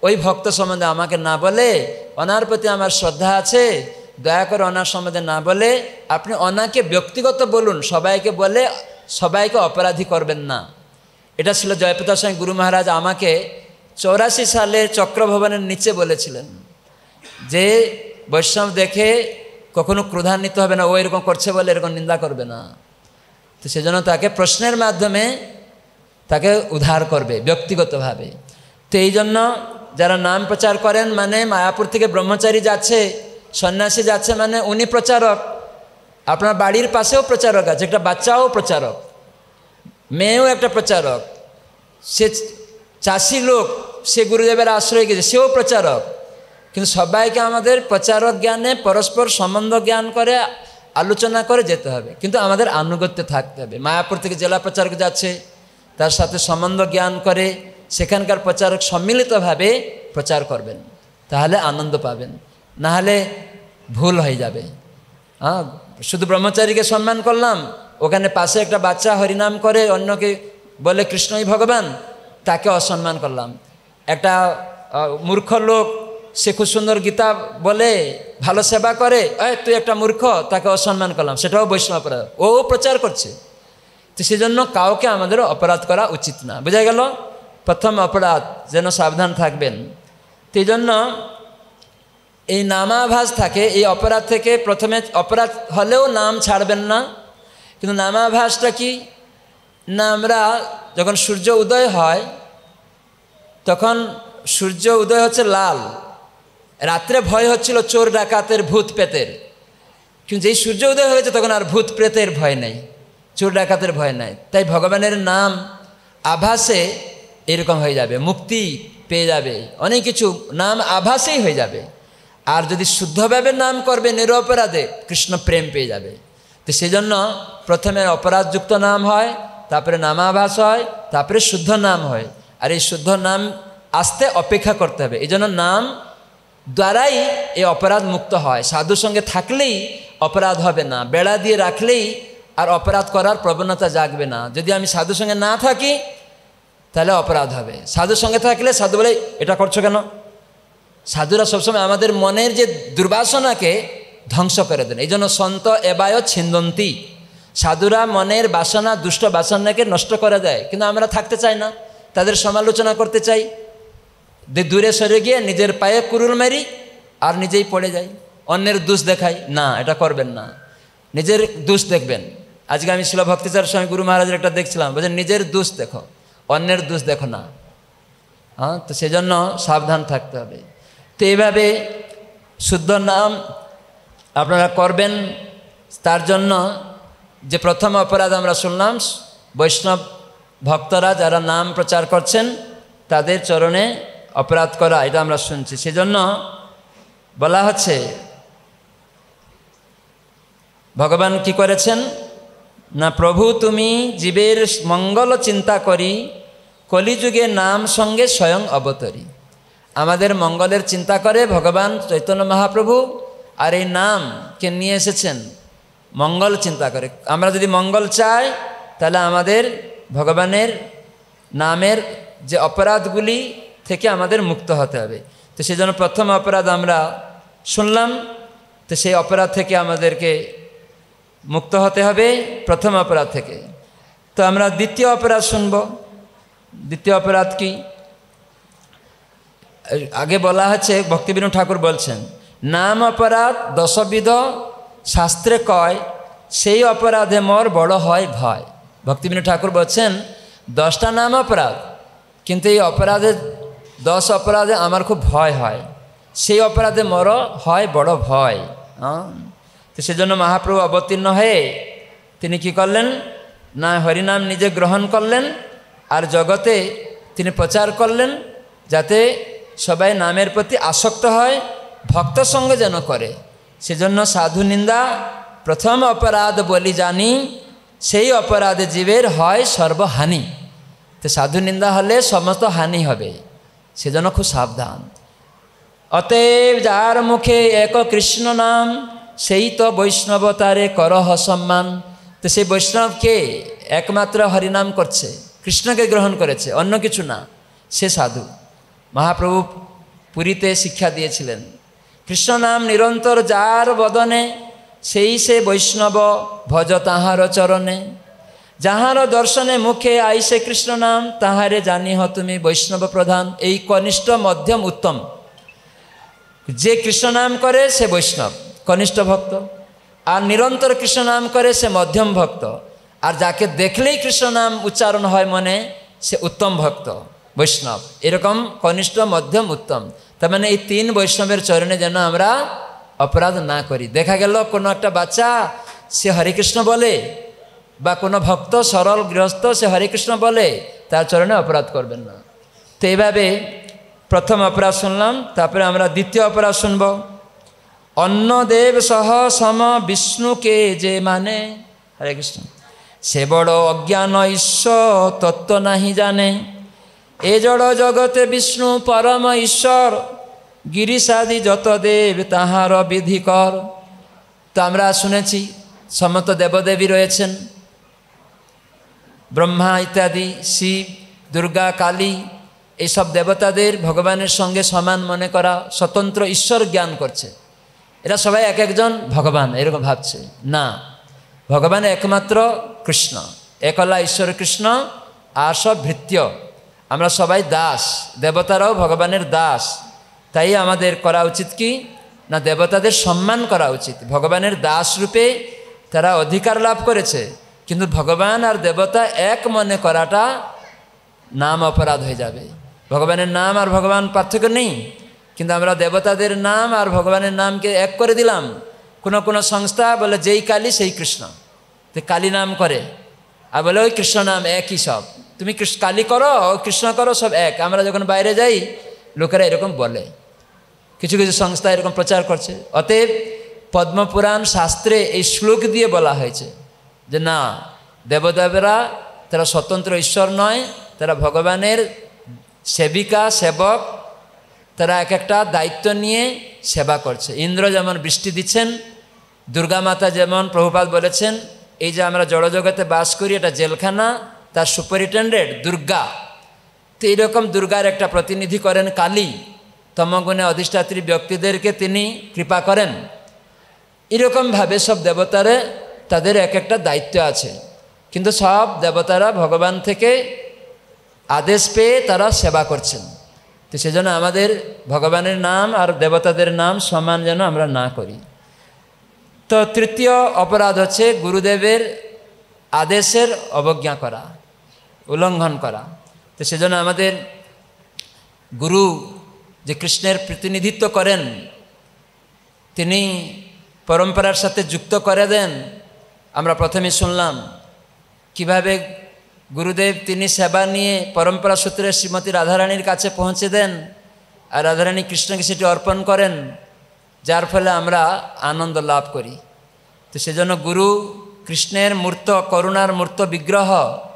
ওই ভক্ত সম্বন্ধে আমাকে না বলে, ওনার প্রতি আমার শ্রদ্ধা আছে, দয়া করে ওনার সম্বন্ধে না বলে আপনি ওনাকে ব্যক্তিগত বলুন, সবাইকে বলে সবাইকে অপরাধী করবেন না। এটা ছিল জয়প্রকাশ স্বামী গুরু মহারাজ আমাকে 84 সালে চক্রভবনের নিচে বলেছিলেন যে বৈষ্ণব দেখে কখনো ক্রোধান্বিত হবে না, ও এরকম করছে বলে এরকম নিন্দা করবে না। তো সেজন্য তাকে প্রশ্নের মাধ্যমে তাকে উদ্ধার করবে ব্যক্তিগতভাবে। তো এই জন্য যারা নাম প্রচার করেন, মানে মায়াপুর থেকে ব্রহ্মচারী যাচ্ছে, সন্ন্যাসী যাচ্ছে, মানে উনি প্রচারক। আপনার বাড়ির পাশেও প্রচারক আছে, একটা বাচ্চাও প্রচারক, মেয়েও একটা প্রচারক, সে চাষি লোক, সে গুরুদেবের আশ্রয় গেছে, সেও প্রচারক। কিন্তু সবাইকে আমাদের প্রচারক জ্ঞানে পরস্পর সম্বন্ধ জ্ঞান করে আলোচনা করে যেতে হবে, কিন্তু আমাদের আনুগত্য থাকতে হবে। মায়াপুর থেকে জেলা প্রচারক যাচ্ছে, তার সাথে সম্বন্ধ জ্ঞান করে সেখানকার প্রচারক সম্মিলিতভাবে প্রচার করবেন, তাহলে আনন্দ পাবেন, নাহলে ভুল হয়ে যাবে। হ্যাঁ, শুধু ব্রহ্মচারীকে সম্মান করলাম, ওখানে পাশে একটা বাচ্চা হরিনাম করে অন্যকে বলে কৃষ্ণই ভগবান, তাকে অসম্মান করলাম। একটা মূর্খ লোক, সে খুব সুন্দর গীতা বলে ভালো সেবা করে, তুই একটা মূর্খ, তাকে অসম্মান করলাম, সেটাও বৈষ্ণব অপরাধ, ও প্রচার করছে। তো সেজন্য কাউকে আমাদের অপরাধ করা উচিত না, বোঝা গেল? প্রথম অপরাধ যেন সাবধান থাকবেন। তো এই জন্য এই নামাভাস থাকে, এই অপরাধ থেকে প্রথমে অপরাধ হলেও নাম ছাড়বেন না। কিন্তু নামাভাসটা কি না, আমরা যখন সূর্য উদয় হয় তখন সূর্য উদয় হচ্ছে লাল, রাত্রে ভয় হচ্ছিল চোর ডাকাতের ভূত প্রেতের, কিন্তু যেই সূর্য উদয় হয়েছে তখন আর ভূত প্রেতের ভয় নেই, চোর ডাকাতের ভয় নাই। তাই ভগবানের নাম আভাসে এরকম হয়ে যাবে, মুক্তি পেয়ে যাবে, অনেক কিছু নাম আভাসেই হয়ে যাবে। আর যদি শুদ্ধভাবে নাম করবে নিরপরাধে, কৃষ্ণ প্রেম পেয়ে যাবে। তো সেই জন্য প্রথমে অপরাধযুক্ত নাম হয়, তারপরে নামাভাস হয়, তারপরে শুদ্ধ নাম হয়। আর এই শুদ্ধ নাম আসতে অপেক্ষা করতে হবে। এই জন্য নাম দ্বারাই এই অপরাধ মুক্ত হয়। সাধুর সঙ্গে থাকলেই অপরাধ হবে না, বেড়া দিয়ে রাখলেই আর অপরাধ করার প্রবণতা জাগবে না। যদি আমি সাধুর সঙ্গে না থাকি তাহলে অপরাধ হবে। সাধুর সঙ্গে থাকলে সাধু বলে এটা করছো কেন? সাধুরা সবসময় আমাদের মনের যে দুর্বাসনাকে ধ্বংস করে দেন। এই জন্য সন্ত এবায় ছিন্দন্তি, সাধুরা মনের বাসনা, দুষ্ট বাসনাকে নষ্ট করে দেয়, কিন্তু আমরা থাকতে চাই না, তাদের সমালোচনা করতে চাই, দূরে সরে গিয়ে নিজের পায়ে কুরুল মারি আর নিজেই পড়ে যাই, অন্যের দোষ দেখাই না। এটা করবেন না, নিজের দোষ দেখবেন। আজকে আমি শিল ভক্তিচার স্বামী গুরু মহারাজের একটা দেখছিলাম, বলছেন নিজের দোষ দেখো, অন্যের দোষ দেখো না। হ্যাঁ, তো সেজন্য সাবধান থাকতে হবে। তো এইভাবে শুদ্ধ নাম আপনারা করবেন। তার জন্য যে প্রথম অপরাধ আমরা শুনলাম, বৈষ্ণব ভক্তরা যারা নাম প্রচার করছেন তাদের চরণে অপরাধ করা, এটা আমরা শুনছি। সেজন্য বলা হচ্ছে ভগবান কি করেছেন না, প্রভু তুমি জীবের মঙ্গল চিন্তা করি, কলিযুগে নাম সঙ্গে স্বয়ং অবতরী। আমাদের মঙ্গলের চিন্তা করে ভগবান চৈতন্য মহাপ্রভু, আর এই নামকে নিয়ে এসেছেন মঙ্গল চিন্তা করে। আমরা যদি মঙ্গল চাই তাহলে আমাদের ভগবানের নামের যে অপরাধগুলি থেকে আমাদের মুক্ত হতে হবে। তো সেই জন্য প্রথম অপরাধ আমরা শুনলাম, তো সেই অপরাধ থেকে আমাদেরকে মুক্ত হতে হবে, প্রথম অপরাধ থেকে। তো আমরা দ্বিতীয় অপরাধ শুনব। দ্বিতীয় অপরাধ কি? আগে বলা হচ্ছে, ভক্তিবিনোদ ঠাকুর বলছেন, নাম অপরাধ দশবিধ শাস্ত্রে কয়, সেই অপরাধে মোর বড় হয় ভয়। ভক্তিবিনোদ ঠাকুর বলছেন 10টা নাম অপরাধ, কিন্তু এই অপরাধে 10 অপরাধে আমার খুব ভয় হয়, সেই অপরাধে মোর হয় বড় ভয়। তো সেজন্য মহাপ্রভু অবতীর্ণ হয়ে তিনি কি করলেন না, হরিনাম নিজে গ্রহণ করলেন আর জগতে তিনি প্রচার করলেন, যাতে সবাই নামের প্রতি আসক্ত হয়, ভক্ত সঙ্গে যেন করে। সেজন্য সাধু নিন্দা প্রথম অপরাধ বলি জানি, সেই অপরাধে জীবের হয় সর্বহানি। তো সাধু নিন্দা হলে সমস্ত হানি হবে, সেজন্য খুব সাবধান। অতএব যার মুখে এক কৃষ্ণ নাম, সেই তো বৈষ্ণব তারে করহ সম্মান। তো সেই বৈষ্ণবকে একমাত্র হরিনাম করছে, কৃষ্ণকে গ্রহণ করেছে, অন্য কিছু না, সে সাধু। মহাপ্রভু পুরীতে শিক্ষা দিয়েছিলেন। কৃষ্ণ নাম নিরন্তর যার বদনে, সেই সে বৈষ্ণব ভজ তাহার চরণে। যাহার দর্শনে মুখে আইসে কৃষ্ণ নাম, তাহারে জানিহ তুমি বৈষ্ণব প্রধান। এই কনিষ্ঠ মধ্যম উত্তম। যে কৃষ্ণ নাম করে সে বৈষ্ণব কনিষ্ঠ ভক্ত, আর নিরন্তর কৃষ্ণ নাম করে সে মধ্যম ভক্ত, আর যাকে দেখলেই কৃষ্ণ নাম উচ্চারণ হয় মনে সে উত্তম ভক্ত বৈষ্ণব। এরকম কনিষ্ঠ মধ্যম উত্তম। তার মানে এই তিন বৈষ্ণবের চরণে যেন আমরা অপরাধ না করি। দেখা গেল কোনো একটা বাচ্চা সে হরে কৃষ্ণ বলে, বা কোনো ভক্ত সরল গৃহস্থ সে হরে কৃষ্ণ বলে, তার চরণে অপরাধ করবেন না। তো এইভাবে প্রথম অপরাধ শুনলাম, তারপরে আমরা দ্বিতীয় অপরাধ শুনব। অন্নদেব সহ সম বিষ্ণুকে যে মানে, হরে কৃষ্ণ, সে বড় অজ্ঞান ঈশ্বর তত্ত্ব নাহি জানে। এ জড় জগতে বিষ্ণু পরম ঈশ্বর, গিরিশাদি যত দেব তাহার বিধিকর। তো আমরা শুনেছি সমস্ত দেবদেবী রয়েছেন, ব্রহ্মা ইত্যাদি, শিব, দুর্গা, কালী, এইসব দেবতাদের ভগবানের সঙ্গে সমান মনে করা, স্বতন্ত্র ঈশ্বর জ্ঞান করছে। এরা সবাই এক একজন ভগবান এরকম ভাবছে। না, ভগবান একমাত্র কৃষ্ণ, একলা ঈশ্বর কৃষ্ণ, আর সব ভৃত্য। আমরা সবাই দাস, দেবতারাও ভগবানের দাস। তাই আমাদের করা উচিত কি না, দেবতাদের সম্মান করা উচিত। ভগবানের দাস রূপে তারা অধিকার লাভ করেছে, কিন্তু ভগবান আর দেবতা এক মনে করাটা নাম অপরাধ হয়ে যাবে। ভগবানের নাম আর ভগবান পার্থক্য নেই, কিন্তু আমরা দেবতাদের নাম আর ভগবানের নামকে এক করে দিলাম। কোনো কোনো সংস্থা বলে যেই কালী সেই কৃষ্ণ, তো কালী নাম করে, আর বলে ওই কৃষ্ণ নাম একই সব। তুমি কালী করো কৃষ্ণ করো সব এক। আমরা যখন বাইরে যাই লোকেরা এরকম বলে, কিছু কিছু সংস্থা এরকম প্রচার করছে। অতএব পদ্মপুরাণ শাস্ত্রে এই শ্লোক দিয়ে বলা হয়েছে যে না, দেবদেবরা তারা স্বতন্ত্র ঈশ্বর নয়, তারা ভগবানের সেবিকা সেবক, তারা এক একটা দায়িত্ব নিয়ে সেবা করছে। ইন্দ্র যেমন বৃষ্টি দিচ্ছেন, দুর্গা মাতা যেমন প্রভুপাদ বলেছেন এই যে আমরা জড়জগতে বাস করি এটা জেলখানা, তার সুপারিনটেন্ডেন্ট দুর্গা। তো এইরকম দুর্গার একটা প্রতিনিধি করেন কালী, তমগুণে অধিষ্ঠাত্রী ব্যক্তিদেরকে তিনি কৃপা করেন। এরকমভাবে সব দেবতারা তাদের এক একটা দায়িত্ব আছে, কিন্তু সব দেবতারা ভগবান থেকে আদেশ পেয়ে তারা সেবা করছেন। তো সেজন্য আমাদের ভগবানের নাম আর দেবতাদের নাম সমান যেন আমরা না করি। তো তৃতীয় অপরাধ হচ্ছে গুরুদেবের আদেশের অবজ্ঞা করা, উল্লঙ্ঘন করা। তো সেজন্য আমাদের গুরু যে কৃষ্ণের প্রতিনিধিত্ব করেন, তিনি পরম্পরার সাথে যুক্ত করে দেন। আমরা প্রথমে শুনলাম কিভাবে গুরুদেব তিনি সেবা নিয়ে পরম্পরা সূত্রে শ্রীমতী রাধারানীর কাছে পৌঁছে দেন, আর রাধারানী কৃষ্ণকে সেটি অর্পণ করেন, যার ফলে আমরা আনন্দ লাভ করি। তো সেজন্য গুরু কৃষ্ণের মূর্ত, করুণার মূর্ত বিগ্রহ,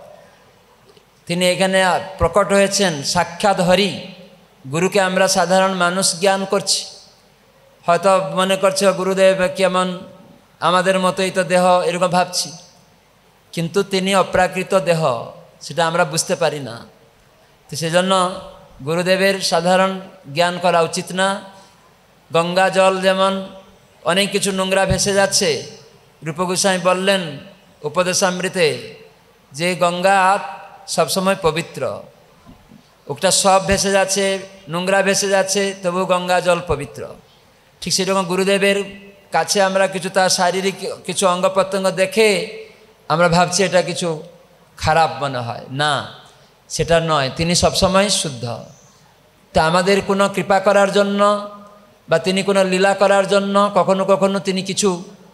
তিনি এখানে প্রকট হয়েছেন সাক্ষাৎ হরি। গুরুকে আমরা সাধারণ মানুষ জ্ঞান করছি, হয়তো মনে করছে গুরুদেব কেমন আমাদের মতোই তো দেহ, এরকম ভাবছি, কিন্তু তিনি অপ্রাকৃত দেহ, সেটা আমরা বুঝতে পারি না। তো সেজন্য গুরুদেবের সাধারণ জ্ঞান করা উচিত না। গঙ্গা জল যেমন অনেক কিছু নোংরা ভেসে যাচ্ছে, রূপ গোস্বামী বললেন উপদেশামৃতে যে গঙ্গা সবসময় পবিত্র, ওটা সব ভেসে যাচ্ছে, নোংরা ভেসে যাচ্ছে, তবু গঙ্গা জল পবিত্র। ঠিক সেরকম গুরুদেবের কাছে আমরা কিছু তার শারীরিক কিছু অঙ্গ প্রত্যঙ্গ দেখে আমরা ভাবছি এটা কিছু খারাপ মনে হয়, না সেটা নয়, তিনি সবসময় শুদ্ধ। তা আমাদের কোনো কৃপা করার জন্য বা তিনি কোনো লীলা করার জন্য কখনো কখনো তিনি কিছু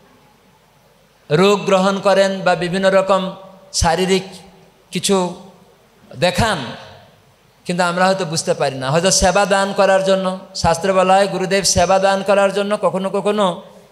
রোগ গ্রহণ করেন বা বিভিন্ন রকম শারীরিক কিছু দেখান, কিন্তু আমরা হয়তো বুঝতে পারি না। হয়তো সেবা দান করার জন্য, শাস্ত্রে বলা হয় গুরুদেব সেবা দান করার জন্য কখনো কখনো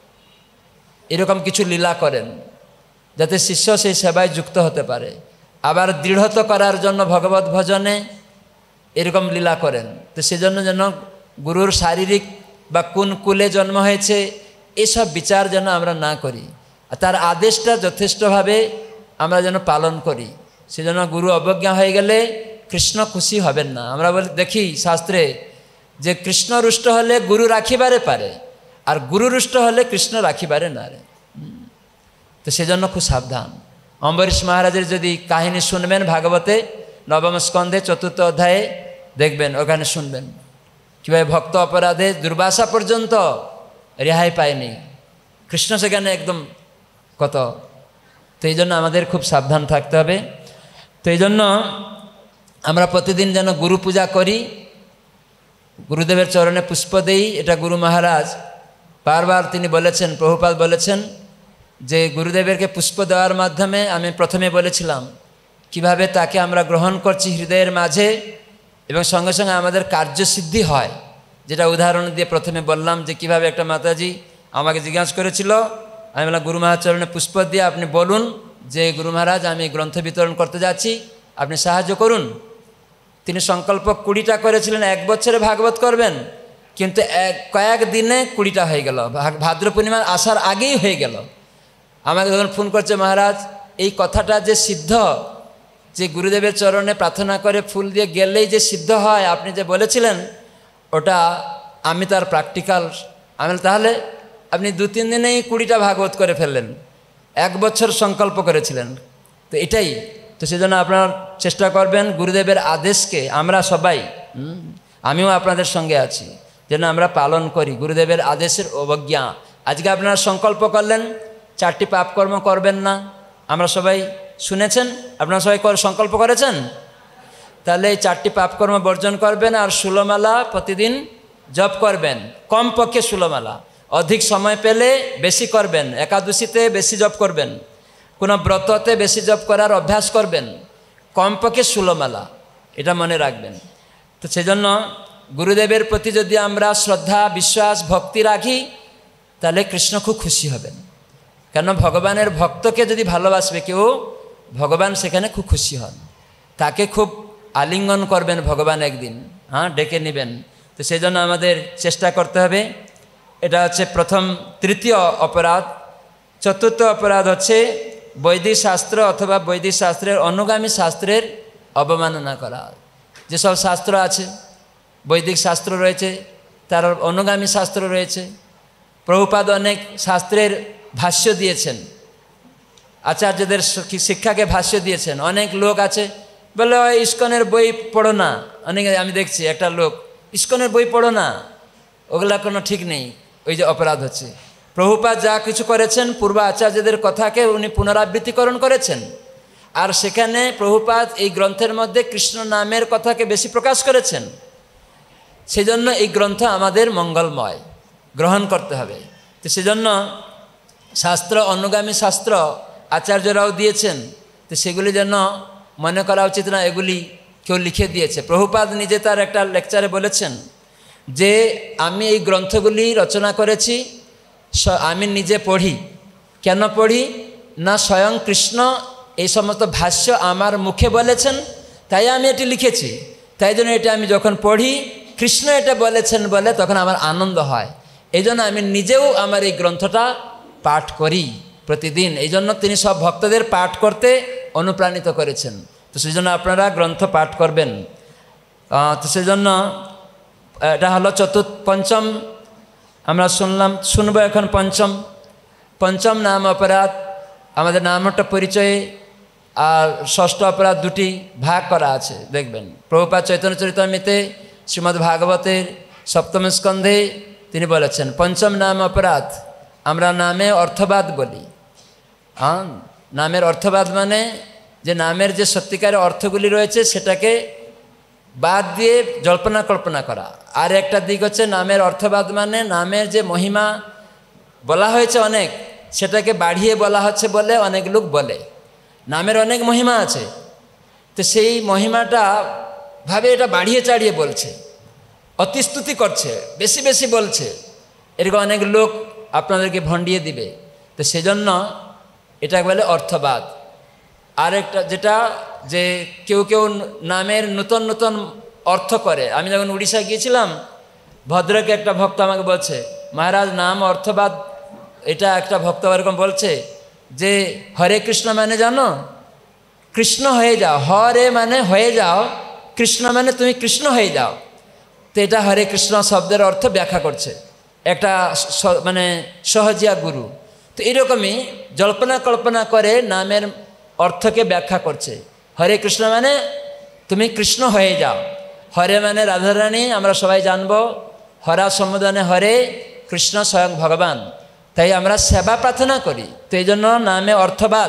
এরকম কিছু লীলা করেন, যাতে শিষ্য সেই সেবায় যুক্ত হতে পারে। আবার দৃঢ়ত করার জন্য ভগবত ভজনে এরকম লীলা করেন। তো সেজন্য যেন গুরুর শারীরিক বা কোন কুলে জন্ম হয়েছে এসব বিচার যেন আমরা না করি, আর তার আদেশটা যথেষ্টভাবে আমরা যেন পালন করি। সেজন্য গুরু অবজ্ঞা হয়ে গেলে কৃষ্ণ খুশি হবেন না। আমরা দেখি শাস্ত্রে যে কৃষ্ণ রুষ্ট হলে গুরু রাখিবারে পারে, আর গুরু রুষ্ট হলে কৃষ্ণ রাখিবারে না রে। তো সেজন্য খুব সাবধান। অম্বরীশ মহারাজের যদি কাহিনী শুনবেন ভাগবতে নবম স্কন্ধে 4th অধ্যায়ে দেখবেন, ওখানে শুনবেন কীভাবে ভক্ত অপরাধে দুর্বাসা পর্যন্ত রেহাই পায়নি, কৃষ্ণ সেখানে একদম কত। তো এই জন্য আমাদের খুব সাবধান থাকতে হবে। তো এই জন্য আমরা প্রতিদিন যেন গুরু পূজা করি, গুরুদেবের চরণে পুষ্প দেই। এটা গুরু মহারাজ বারবার তিনি বলেছেন, প্রভুপাদ বলেছেন যে গুরুদেবেরকে পুষ্প দেওয়ার মাধ্যমে, আমি প্রথমে বলেছিলাম কিভাবে তাকে আমরা গ্রহণ করছি হৃদয়ের মাঝে এবং সঙ্গে সঙ্গে আমাদের কার্যসিদ্ধি হয়, যেটা উদাহরণ দিয়ে প্রথমে বললাম যে কিভাবে একটা মাতাজি আমাকে জিজ্ঞাসা করেছিল, আমি বললাম গুরু মহারাজ চরণে পুষ্প দিয়ে আপনি বলুন যে গুরু মহারাজ আমি গ্রন্থ বিতরণ করতে যাচ্ছি, আপনি সাহায্য করুন। তিনি সংকল্প 20টা করেছিলেন, 1 বছরে ভাগবত করবেন, কিন্তু কয়েক দিনে 20টা হয়ে গেল, ভাদ্র পূর্ণিমার আসার আগেই হয়ে গেল। আমাকে যখন ফোন করছে, মহারাজ এই কথাটা যে সিদ্ধ, যে গুরুদেবের চরণে প্রার্থনা করে ফুল দিয়ে গেলেই যে সিদ্ধ হয়, আপনি যে বলেছিলেন ওটা আমি তার প্র্যাকটিক্যাল। আমি তাহলে আপনি 2-3 দিনেই 20টা ভাগবত করে ফেললেন, 1 বছর সংকল্প করেছিলেন। তো এটাই তো, সেজন্য আপনারা চেষ্টা করবেন গুরুদেবের আদেশকে আমরা সবাই, আমিও আপনাদের সঙ্গে আছি, যেন আমরা পালন করি গুরুদেবের আদেশের অবজ্ঞা। আজকে আপনারা সংকল্প করলেন 4টি পাপকর্ম করবেন না, আমরা সবাই শুনেছেন, আপনারা সবাই সংকল্প করেছেন, তাহলে এই 4টি পাপকর্ম বর্জন করবেন আর 16 মালা প্রতিদিন জপ করবেন, কমপক্ষে 16 মালা। অধিক সময় পেলে বেশি করবেন, একাদশীতে বেশি জপ করবেন, কোনো ব্রততে বেশি জপ করার অভ্যাস করবেন, কমপক্ষে 16 মালা, এটা মনে রাখবেন। তো সেজন্য গুরুদেবের প্রতি যদি আমরা শ্রদ্ধা, বিশ্বাস, ভক্তি রাখি, তাহলে কৃষ্ণ খুব খুশি হবেন। কেন ভগবানের ভক্তকে যদি ভালোবাসবে কেউ, ভগবান সেখানে খুব খুশি হন, তাকে খুব আলিঙ্গন করবেন ভগবান একদিন, ডেকে নেবেন। তো সেই জন্য আমাদের চেষ্টা করতে হবে। এটা হচ্ছে প্রথম, তৃতীয় অপরাধ। 4র্থ অপরাধ হচ্ছে বৈদিক শাস্ত্র অথবা বৈদিক শাস্ত্রের অনুগামী শাস্ত্রের অবমাননা করা। যেসব শাস্ত্র আছে, বৈদিক শাস্ত্র রয়েছে, তার অনুগামী শাস্ত্র রয়েছে। প্রভুপাদ অনেক শাস্ত্রের ভাষ্য দিয়েছেন, আচার্যদের শিক্ষাকে ভাষ্য দিয়েছেন। অনেক লোক আছে বলে ওই ইস্কনের বই পড়ো না, অনেকে আমি দেখছি একটা লোক ইস্কনের বই পড়ো না, ওগুলা কোনো ঠিক নেই, ওই যে অপরাধ হচ্ছে। প্রভুপাদ যা কিছু করেছেন পূর্ব আচার্যদের কথাকে উনি পুনরাবৃত্তিকরণ করেছেন, আর সেখানে প্রভুপাদ এই গ্রন্থের মধ্যে কৃষ্ণ নামের কথাকে বেশি প্রকাশ করেছেন। সেই জন্য এই গ্রন্থ আমাদের মঙ্গলময়, গ্রহণ করতে হবে। তো সেজন্য শাস্ত্র, অনুগামী শাস্ত্র আচার্যরাও দিয়েছেন, তো সেগুলি যেন মনে করা উচিত না এগুলি কেউ লিখে দিয়েছে। প্রভুপাদ নিজে তার একটা লেকচারে বলেছেন যে আমি এই গ্রন্থগুলি রচনা করেছি, আমি নিজে পড়ি। কেন পড়ি না, স্বয়ং কৃষ্ণ এই সমস্ত ভাষ্য আমার মুখে বলেছেন, তাই আমি এটি লিখেছি। তাই জন্য এটা আমি যখন পড়ি, কৃষ্ণ এটা বলেছেন বলে তখন আমার আনন্দ হয়। এই জন্য আমি নিজেও আমার এই গ্রন্থটা পাঠ করি প্রতিদিন। এই জন্য তিনি সব ভক্তদের পাঠ করতে অনুপ্রাণিত করেছেন। তো সেই জন্য আপনারা গ্রন্থ পাঠ করবেন। তো সেই জন্য এটা হলো পঞ্চম, আমরা শুনবো এখন পঞ্চম নাম অপরাধ। আমাদের নামটা পরিচয়ে আর ষষ্ঠ অপরাধ 2টি ভাগ করা আছে, দেখবেন প্রভুপাদ চৈতন্য চরিতামৃতে শ্রীমদ্ ভাগবতের 7ম স্কন্ধে তিনি বলেছেন পঞ্চম নাম অপরাধ। আমরা নামে অর্থবাদ বলি। নামের অর্থবাদ মানে যে নামের যে সত্যিকারের অর্থগুলি রয়েছে সেটাকে বাদ দিয়ে জল্পনা কল্পনা করা। আর একটা দিক হচ্ছে নামের অর্থবাদ মানে নামের যে মহিমা বলা হয়েছে অনেক, সেটাকে বাড়িয়ে বলা হচ্ছে বলে অনেক লোক বলে। নামের অনেক মহিমা আছে, তো সেই মহিমাটা ভাবে এটা বাড়িয়ে চাড়িয়ে বলছে, অতিস্তুতি করছে, বেশি বেশি বলছে, এরকম অনেক লোক আপনাদেরকে ভণ্ডিয়ে দিবে। তো সেজন্য এটাকে বলে অর্থবাদ। আরেকটা যেটা যে কেউ কেউ নামের নতুন নতুন অর্থ করে। আমি যখন উড়িষ্যা গিয়েছিলাম, ভদ্রকে একটা ভক্ত আমাকে বলছে, মহারাজ নাম অর্থবাদ, এটা একটা ভক্ত এরকম বলছে যে হরে কৃষ্ণ মানে জানো, কৃষ্ণ হয়ে যাও। হরে মানে হয়ে যাও, কৃষ্ণ মানে তুমি কৃষ্ণ হয়ে যাও। তো এটা হরে কৃষ্ণ শব্দের অর্থ ব্যাখ্যা করছে একটা মানে সহজিয়া গুরু। তো এরকমই জল্পনা কল্পনা করে নামের অর্থকে ব্যাখ্যা করছে। হরে কৃষ্ণ মানে তুমি কৃষ্ণ হয়ে যাও, হরে মানে রাধারানী, আমরা সবাই জানবো হরা সম্বোধনে হরে কৃষ্ণ স্বয়ং ভগবান, তাই আমরা সেবা প্রার্থনা করি। তো এই জন্য নামে অর্থবাদ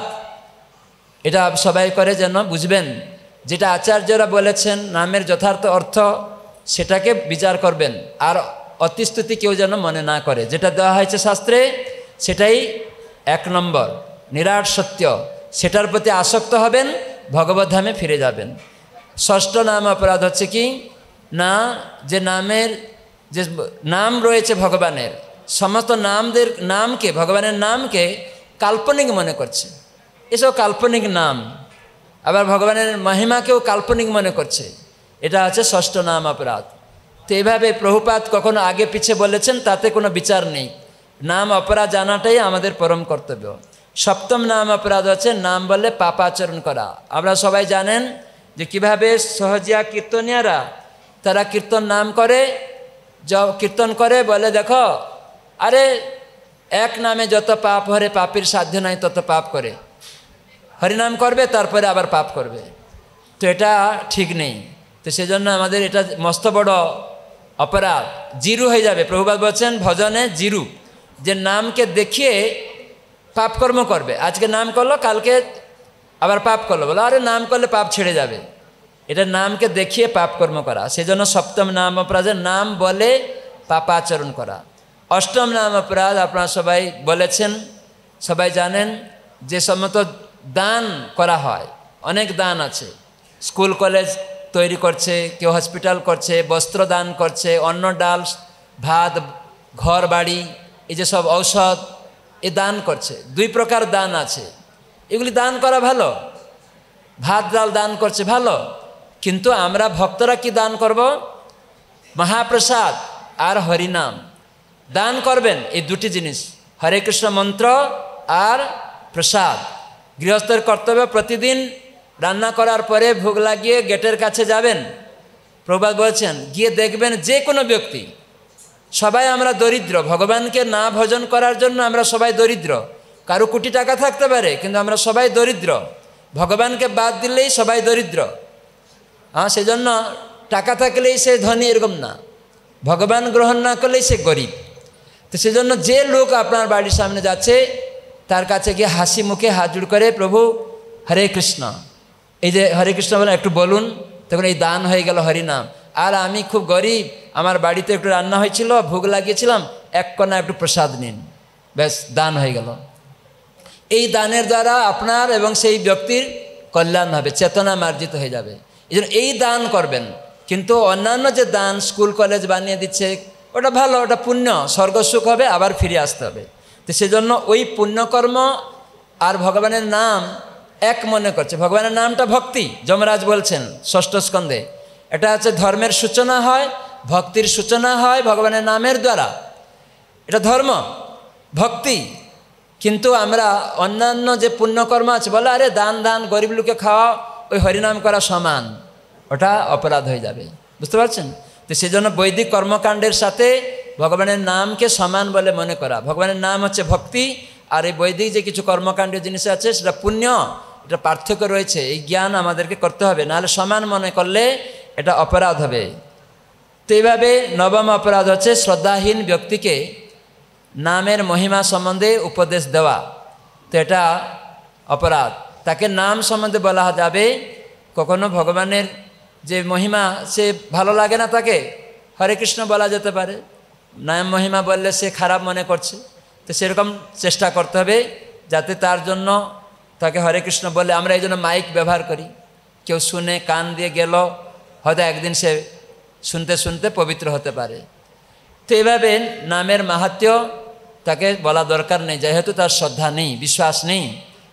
এটা সবাই করে যেন বুঝবেন, যেটা আচার্যরা বলেছেন নামের যথার্থ অর্থ সেটাকে বিচার করবেন, আর অতিস্তুতি কেউ যেন মনে না করে। যেটা দেওয়া হয়েছে শাস্ত্রে সেটাই এক নম্বর নিরাট সত্য, সেটার প্রতি আসক্ত হবেন, ভগবদ্ধামে ফিরে যাবেন। ষষ্ঠ নাম অপরাধ হচ্ছে কি না, যে নামের যে নাম রয়েছে ভগবানের, সমস্ত নামকে ভগবানের নামকে কাল্পনিক মনে করছে। এসব কাল্পনিক নাম, আবার ভগবানের মহিমাকেও কাল্পনিক মনে করছে, এটা হচ্ছে ষষ্ঠ নাম অপরাধ। তো এইভাবে প্রভুপাদ কখনো আগে পিছে বলেছেন, তাতে কোনো বিচার নেই। নাম অপরাধ জানাটাই আমাদের পরম কর্তব্য। সপ্তম নাম অপরাধ হচ্ছে নাম বলে পাপাচরণ করা। আমরা সবাই জানেন যে কিভাবে সহজিয়া কীর্তনিয়ারা তারা কীর্তন নাম করে, কীর্তন করে বলে দেখো আরে এক নামে যত পাপ হরে পাপের সাধ্য নাই তত পাপ করে, হরিনাম করবে তারপরে আবার পাপ করবে। তো এটা ঠিক নেই। তো সেজন্য আমাদের এটা মস্ত বড় অপরাধ, জিরু হয়ে যাবে। প্রভুপাদ বলছেন ভজনে জিরু, যে নামকে দেখিয়ে পাপকর্ম করবে। আজকে নাম করলো, কালকে আবার পাপ করলো, বলো আরে নাম করলে পাপ ছেড়ে যাবে। এটা নামকে দেখিয়ে পাপকর্ম করা। সেজন্য সপ্তম নাম অপরাধের নাম বলে পাপাচরণ করা। অষ্টম নাম অপরাধ আপনারা সবাই বলেছেন, সবাই জানেন, যে সমস্ত দান করা হয়, অনেক দান আছে। স্কুল কলেজ তৈরি করছে, কেউ হসপিটাল করছে, বস্ত্র দান করছে, অন্ন ডাল ভাত ঘর বাড়ি, এই যে সব ঔষধ এ দান করছে। দুই প্রকার দান আছে, এগুলি দান করা ভালো। ভাত ডাল দান করছে ভালো, কিন্তু আমরা ভক্তরা কি দান করব? মহাপ্রসাদ আর হরিনাম দান করবেন। এই দুটি জিনিস, হরে কৃষ্ণ মন্ত্র আর প্রসাদ। গৃহস্থের কর্তব্য প্রতিদিন রান্না করার পরে ভোগ লাগিয়ে গেটের কাছে যাবেন। প্রভুপাদ বলছেন গিয়ে দেখবেন যে কোনো ব্যক্তি, সবাই আমরা দরিদ্র, ভগবানকে না ভজন করার জন্য আমরা সবাই দরিদ্র। কারো কোটি টাকা থাকতে পারে, কিন্তু আমরা সবাই দরিদ্র। ভগবানকে বাদ দিলেই সবাই দরিদ্র। হ্যাঁ, সেজন্য টাকা থাকলেই সে ধনী এরকম না, ভগবান গ্রহণ না করলেই সে গরিব। তো সেজন্য যে লোক আপনার বাড়ির সামনে যাচ্ছে তার কাছে গিয়ে হাসি মুখে হাত জোড় করে প্রভু হরে কৃষ্ণ, এই যে হরে কৃষ্ণ বলে একটু বলুন, তখন এই দান হয়ে গেল হরিনাম। আর আমি খুব গরিব, আমার বাড়িতে একটু রান্না হয়েছিল, ভোগ লাগিয়েছিলাম, এক কণা একটু প্রসাদ নিন, ব্যাস দান হয়ে গেল। এই দানের দ্বারা আপনার এবং সেই ব্যক্তির কল্যাণ হবে, চেতনা মার্জিত হয়ে যাবে। এই জন্য এই দান করবেন। কিন্তু অন্যান্য যে দান স্কুল কলেজ বানিয়ে দিচ্ছে ওটা ভালো, ওটা পুণ্য, স্বর্গসুখ হবে, আবার ফিরে আসতে হবে। তো সেজন্য ওই পুণ্যকর্ম আর ভগবানের নাম এক মনে করছে। ভগবানের নামটা ভক্তি, যমরাজ বলছেন ষষ্ঠ স্কন্ধে। এটা হচ্ছে ধর্মের সূচনা হয়, ভক্তির সূচনা হয় ভগবানের নামের দ্বারা, এটা ধর্ম ভক্তি। কিন্তু আমরা অন্যান্য যে পুণ্যকর্ম আছে বলে আরে দান দান গরিব লোকে খাওয়া, ওই হরিনাম করা সমান, ওটা অপরাধ হয়ে যাবে, বুঝতে পারছেন? তো সেজন্য বৈদিক কর্মকাণ্ডের সাথে ভগবানের নামকে সমান বলে মনে করা। ভগবানের নাম হচ্ছে ভক্তি, আর এই বৈদিক যে কিছু কর্মকাণ্ডের জিনিস আছে সেটা পুণ্য, এটা পার্থক্য রয়েছে। এই জ্ঞান আমাদেরকে করতে হবে, নাহলে সমান মনে করলে এটা অপরাধ হবে। তো এইভাবে নবম অপরাধ হচ্ছে শ্রদ্ধাহীন ব্যক্তিকে নামের মহিমা সম্বন্ধে উপদেশ দেওয়া। তো এটা অপরাধ। তাকে নাম সম্বন্ধে বলা যাবে, কখনো ভগবানের যে মহিমা সে ভালো লাগে না, তাকে হরে কৃষ্ণ বলা যেতে পারে। নাম মহিমা বললে সে খারাপ মনে করছে, তো সেরকম চেষ্টা করতে হবে যাতে তার জন্য তাকে হরে কৃষ্ণ বলে। আমরা এই জন্য মাইক ব্যবহার করি, কেউ শুনে কান দিয়ে গেল, হয়তো একদিন সে শুনতে শুনতে পবিত্র হতে পারে। তো এইভাবে নামের মাহাত্ম্য তাকে বলা দরকার নেই, যেহেতু তার শ্রদ্ধা নেই, বিশ্বাস নেই।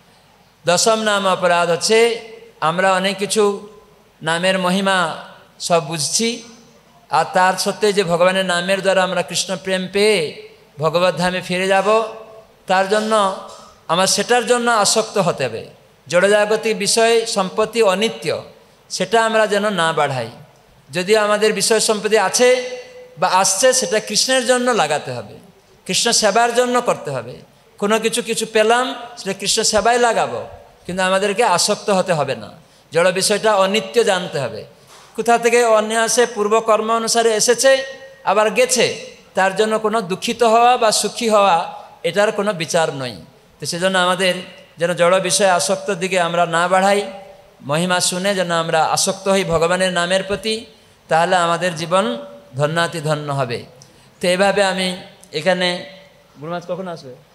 দশম নাম অপরাধ হচ্ছে আমরা অনেক কিছু নামের মহিমা সব বুঝছি, আর তার সত্ত্বে যে ভগবানের নামের দ্বারা আমরা কৃষ্ণ প্রেম পেয়ে ভগবত ধামে ফিরে যাব, তার জন্য আমার সেটার জন্য আসক্ত হতে হবে। জড়জাগতিক বিষয় সম্পত্তি অনিত্য, সেটা আমরা যেন না বাড়াই। যদিও আমাদের বিষয় সম্পত্তি আছে বা আসছে, সেটা কৃষ্ণের জন্য লাগাতে হবে, কৃষ্ণ সেবার জন্য করতে হবে। কোনো কিছু পেলাম, সেটা কৃষ্ণ সেবায় লাগাবো, কিন্তু আমাদেরকে আসক্ত হতে হবে না। জড় বিষয়টা অনিত্য জানতে হবে। কোথা থেকে অন্যাসে পূর্বকর্ম অনুসারে এসেছে আবার গেছে, তার জন্য কোনো দুঃখিত হওয়া বা সুখী হওয়া এটার কোনো বিচার নয়। তো সেজন্য আমাদের যেন জড় বিষয়ে আসক্তর দিকে আমরা না বাড়াই, মহিমা শুনে যেন আমরা আসক্ত হই ভগবানের নামের প্রতি, তাহলে আমাদের জীবন ধন্যাতি ধন্য হবে। তো এভাবে আমি এখানে গুরুমাজ কখন আসবে?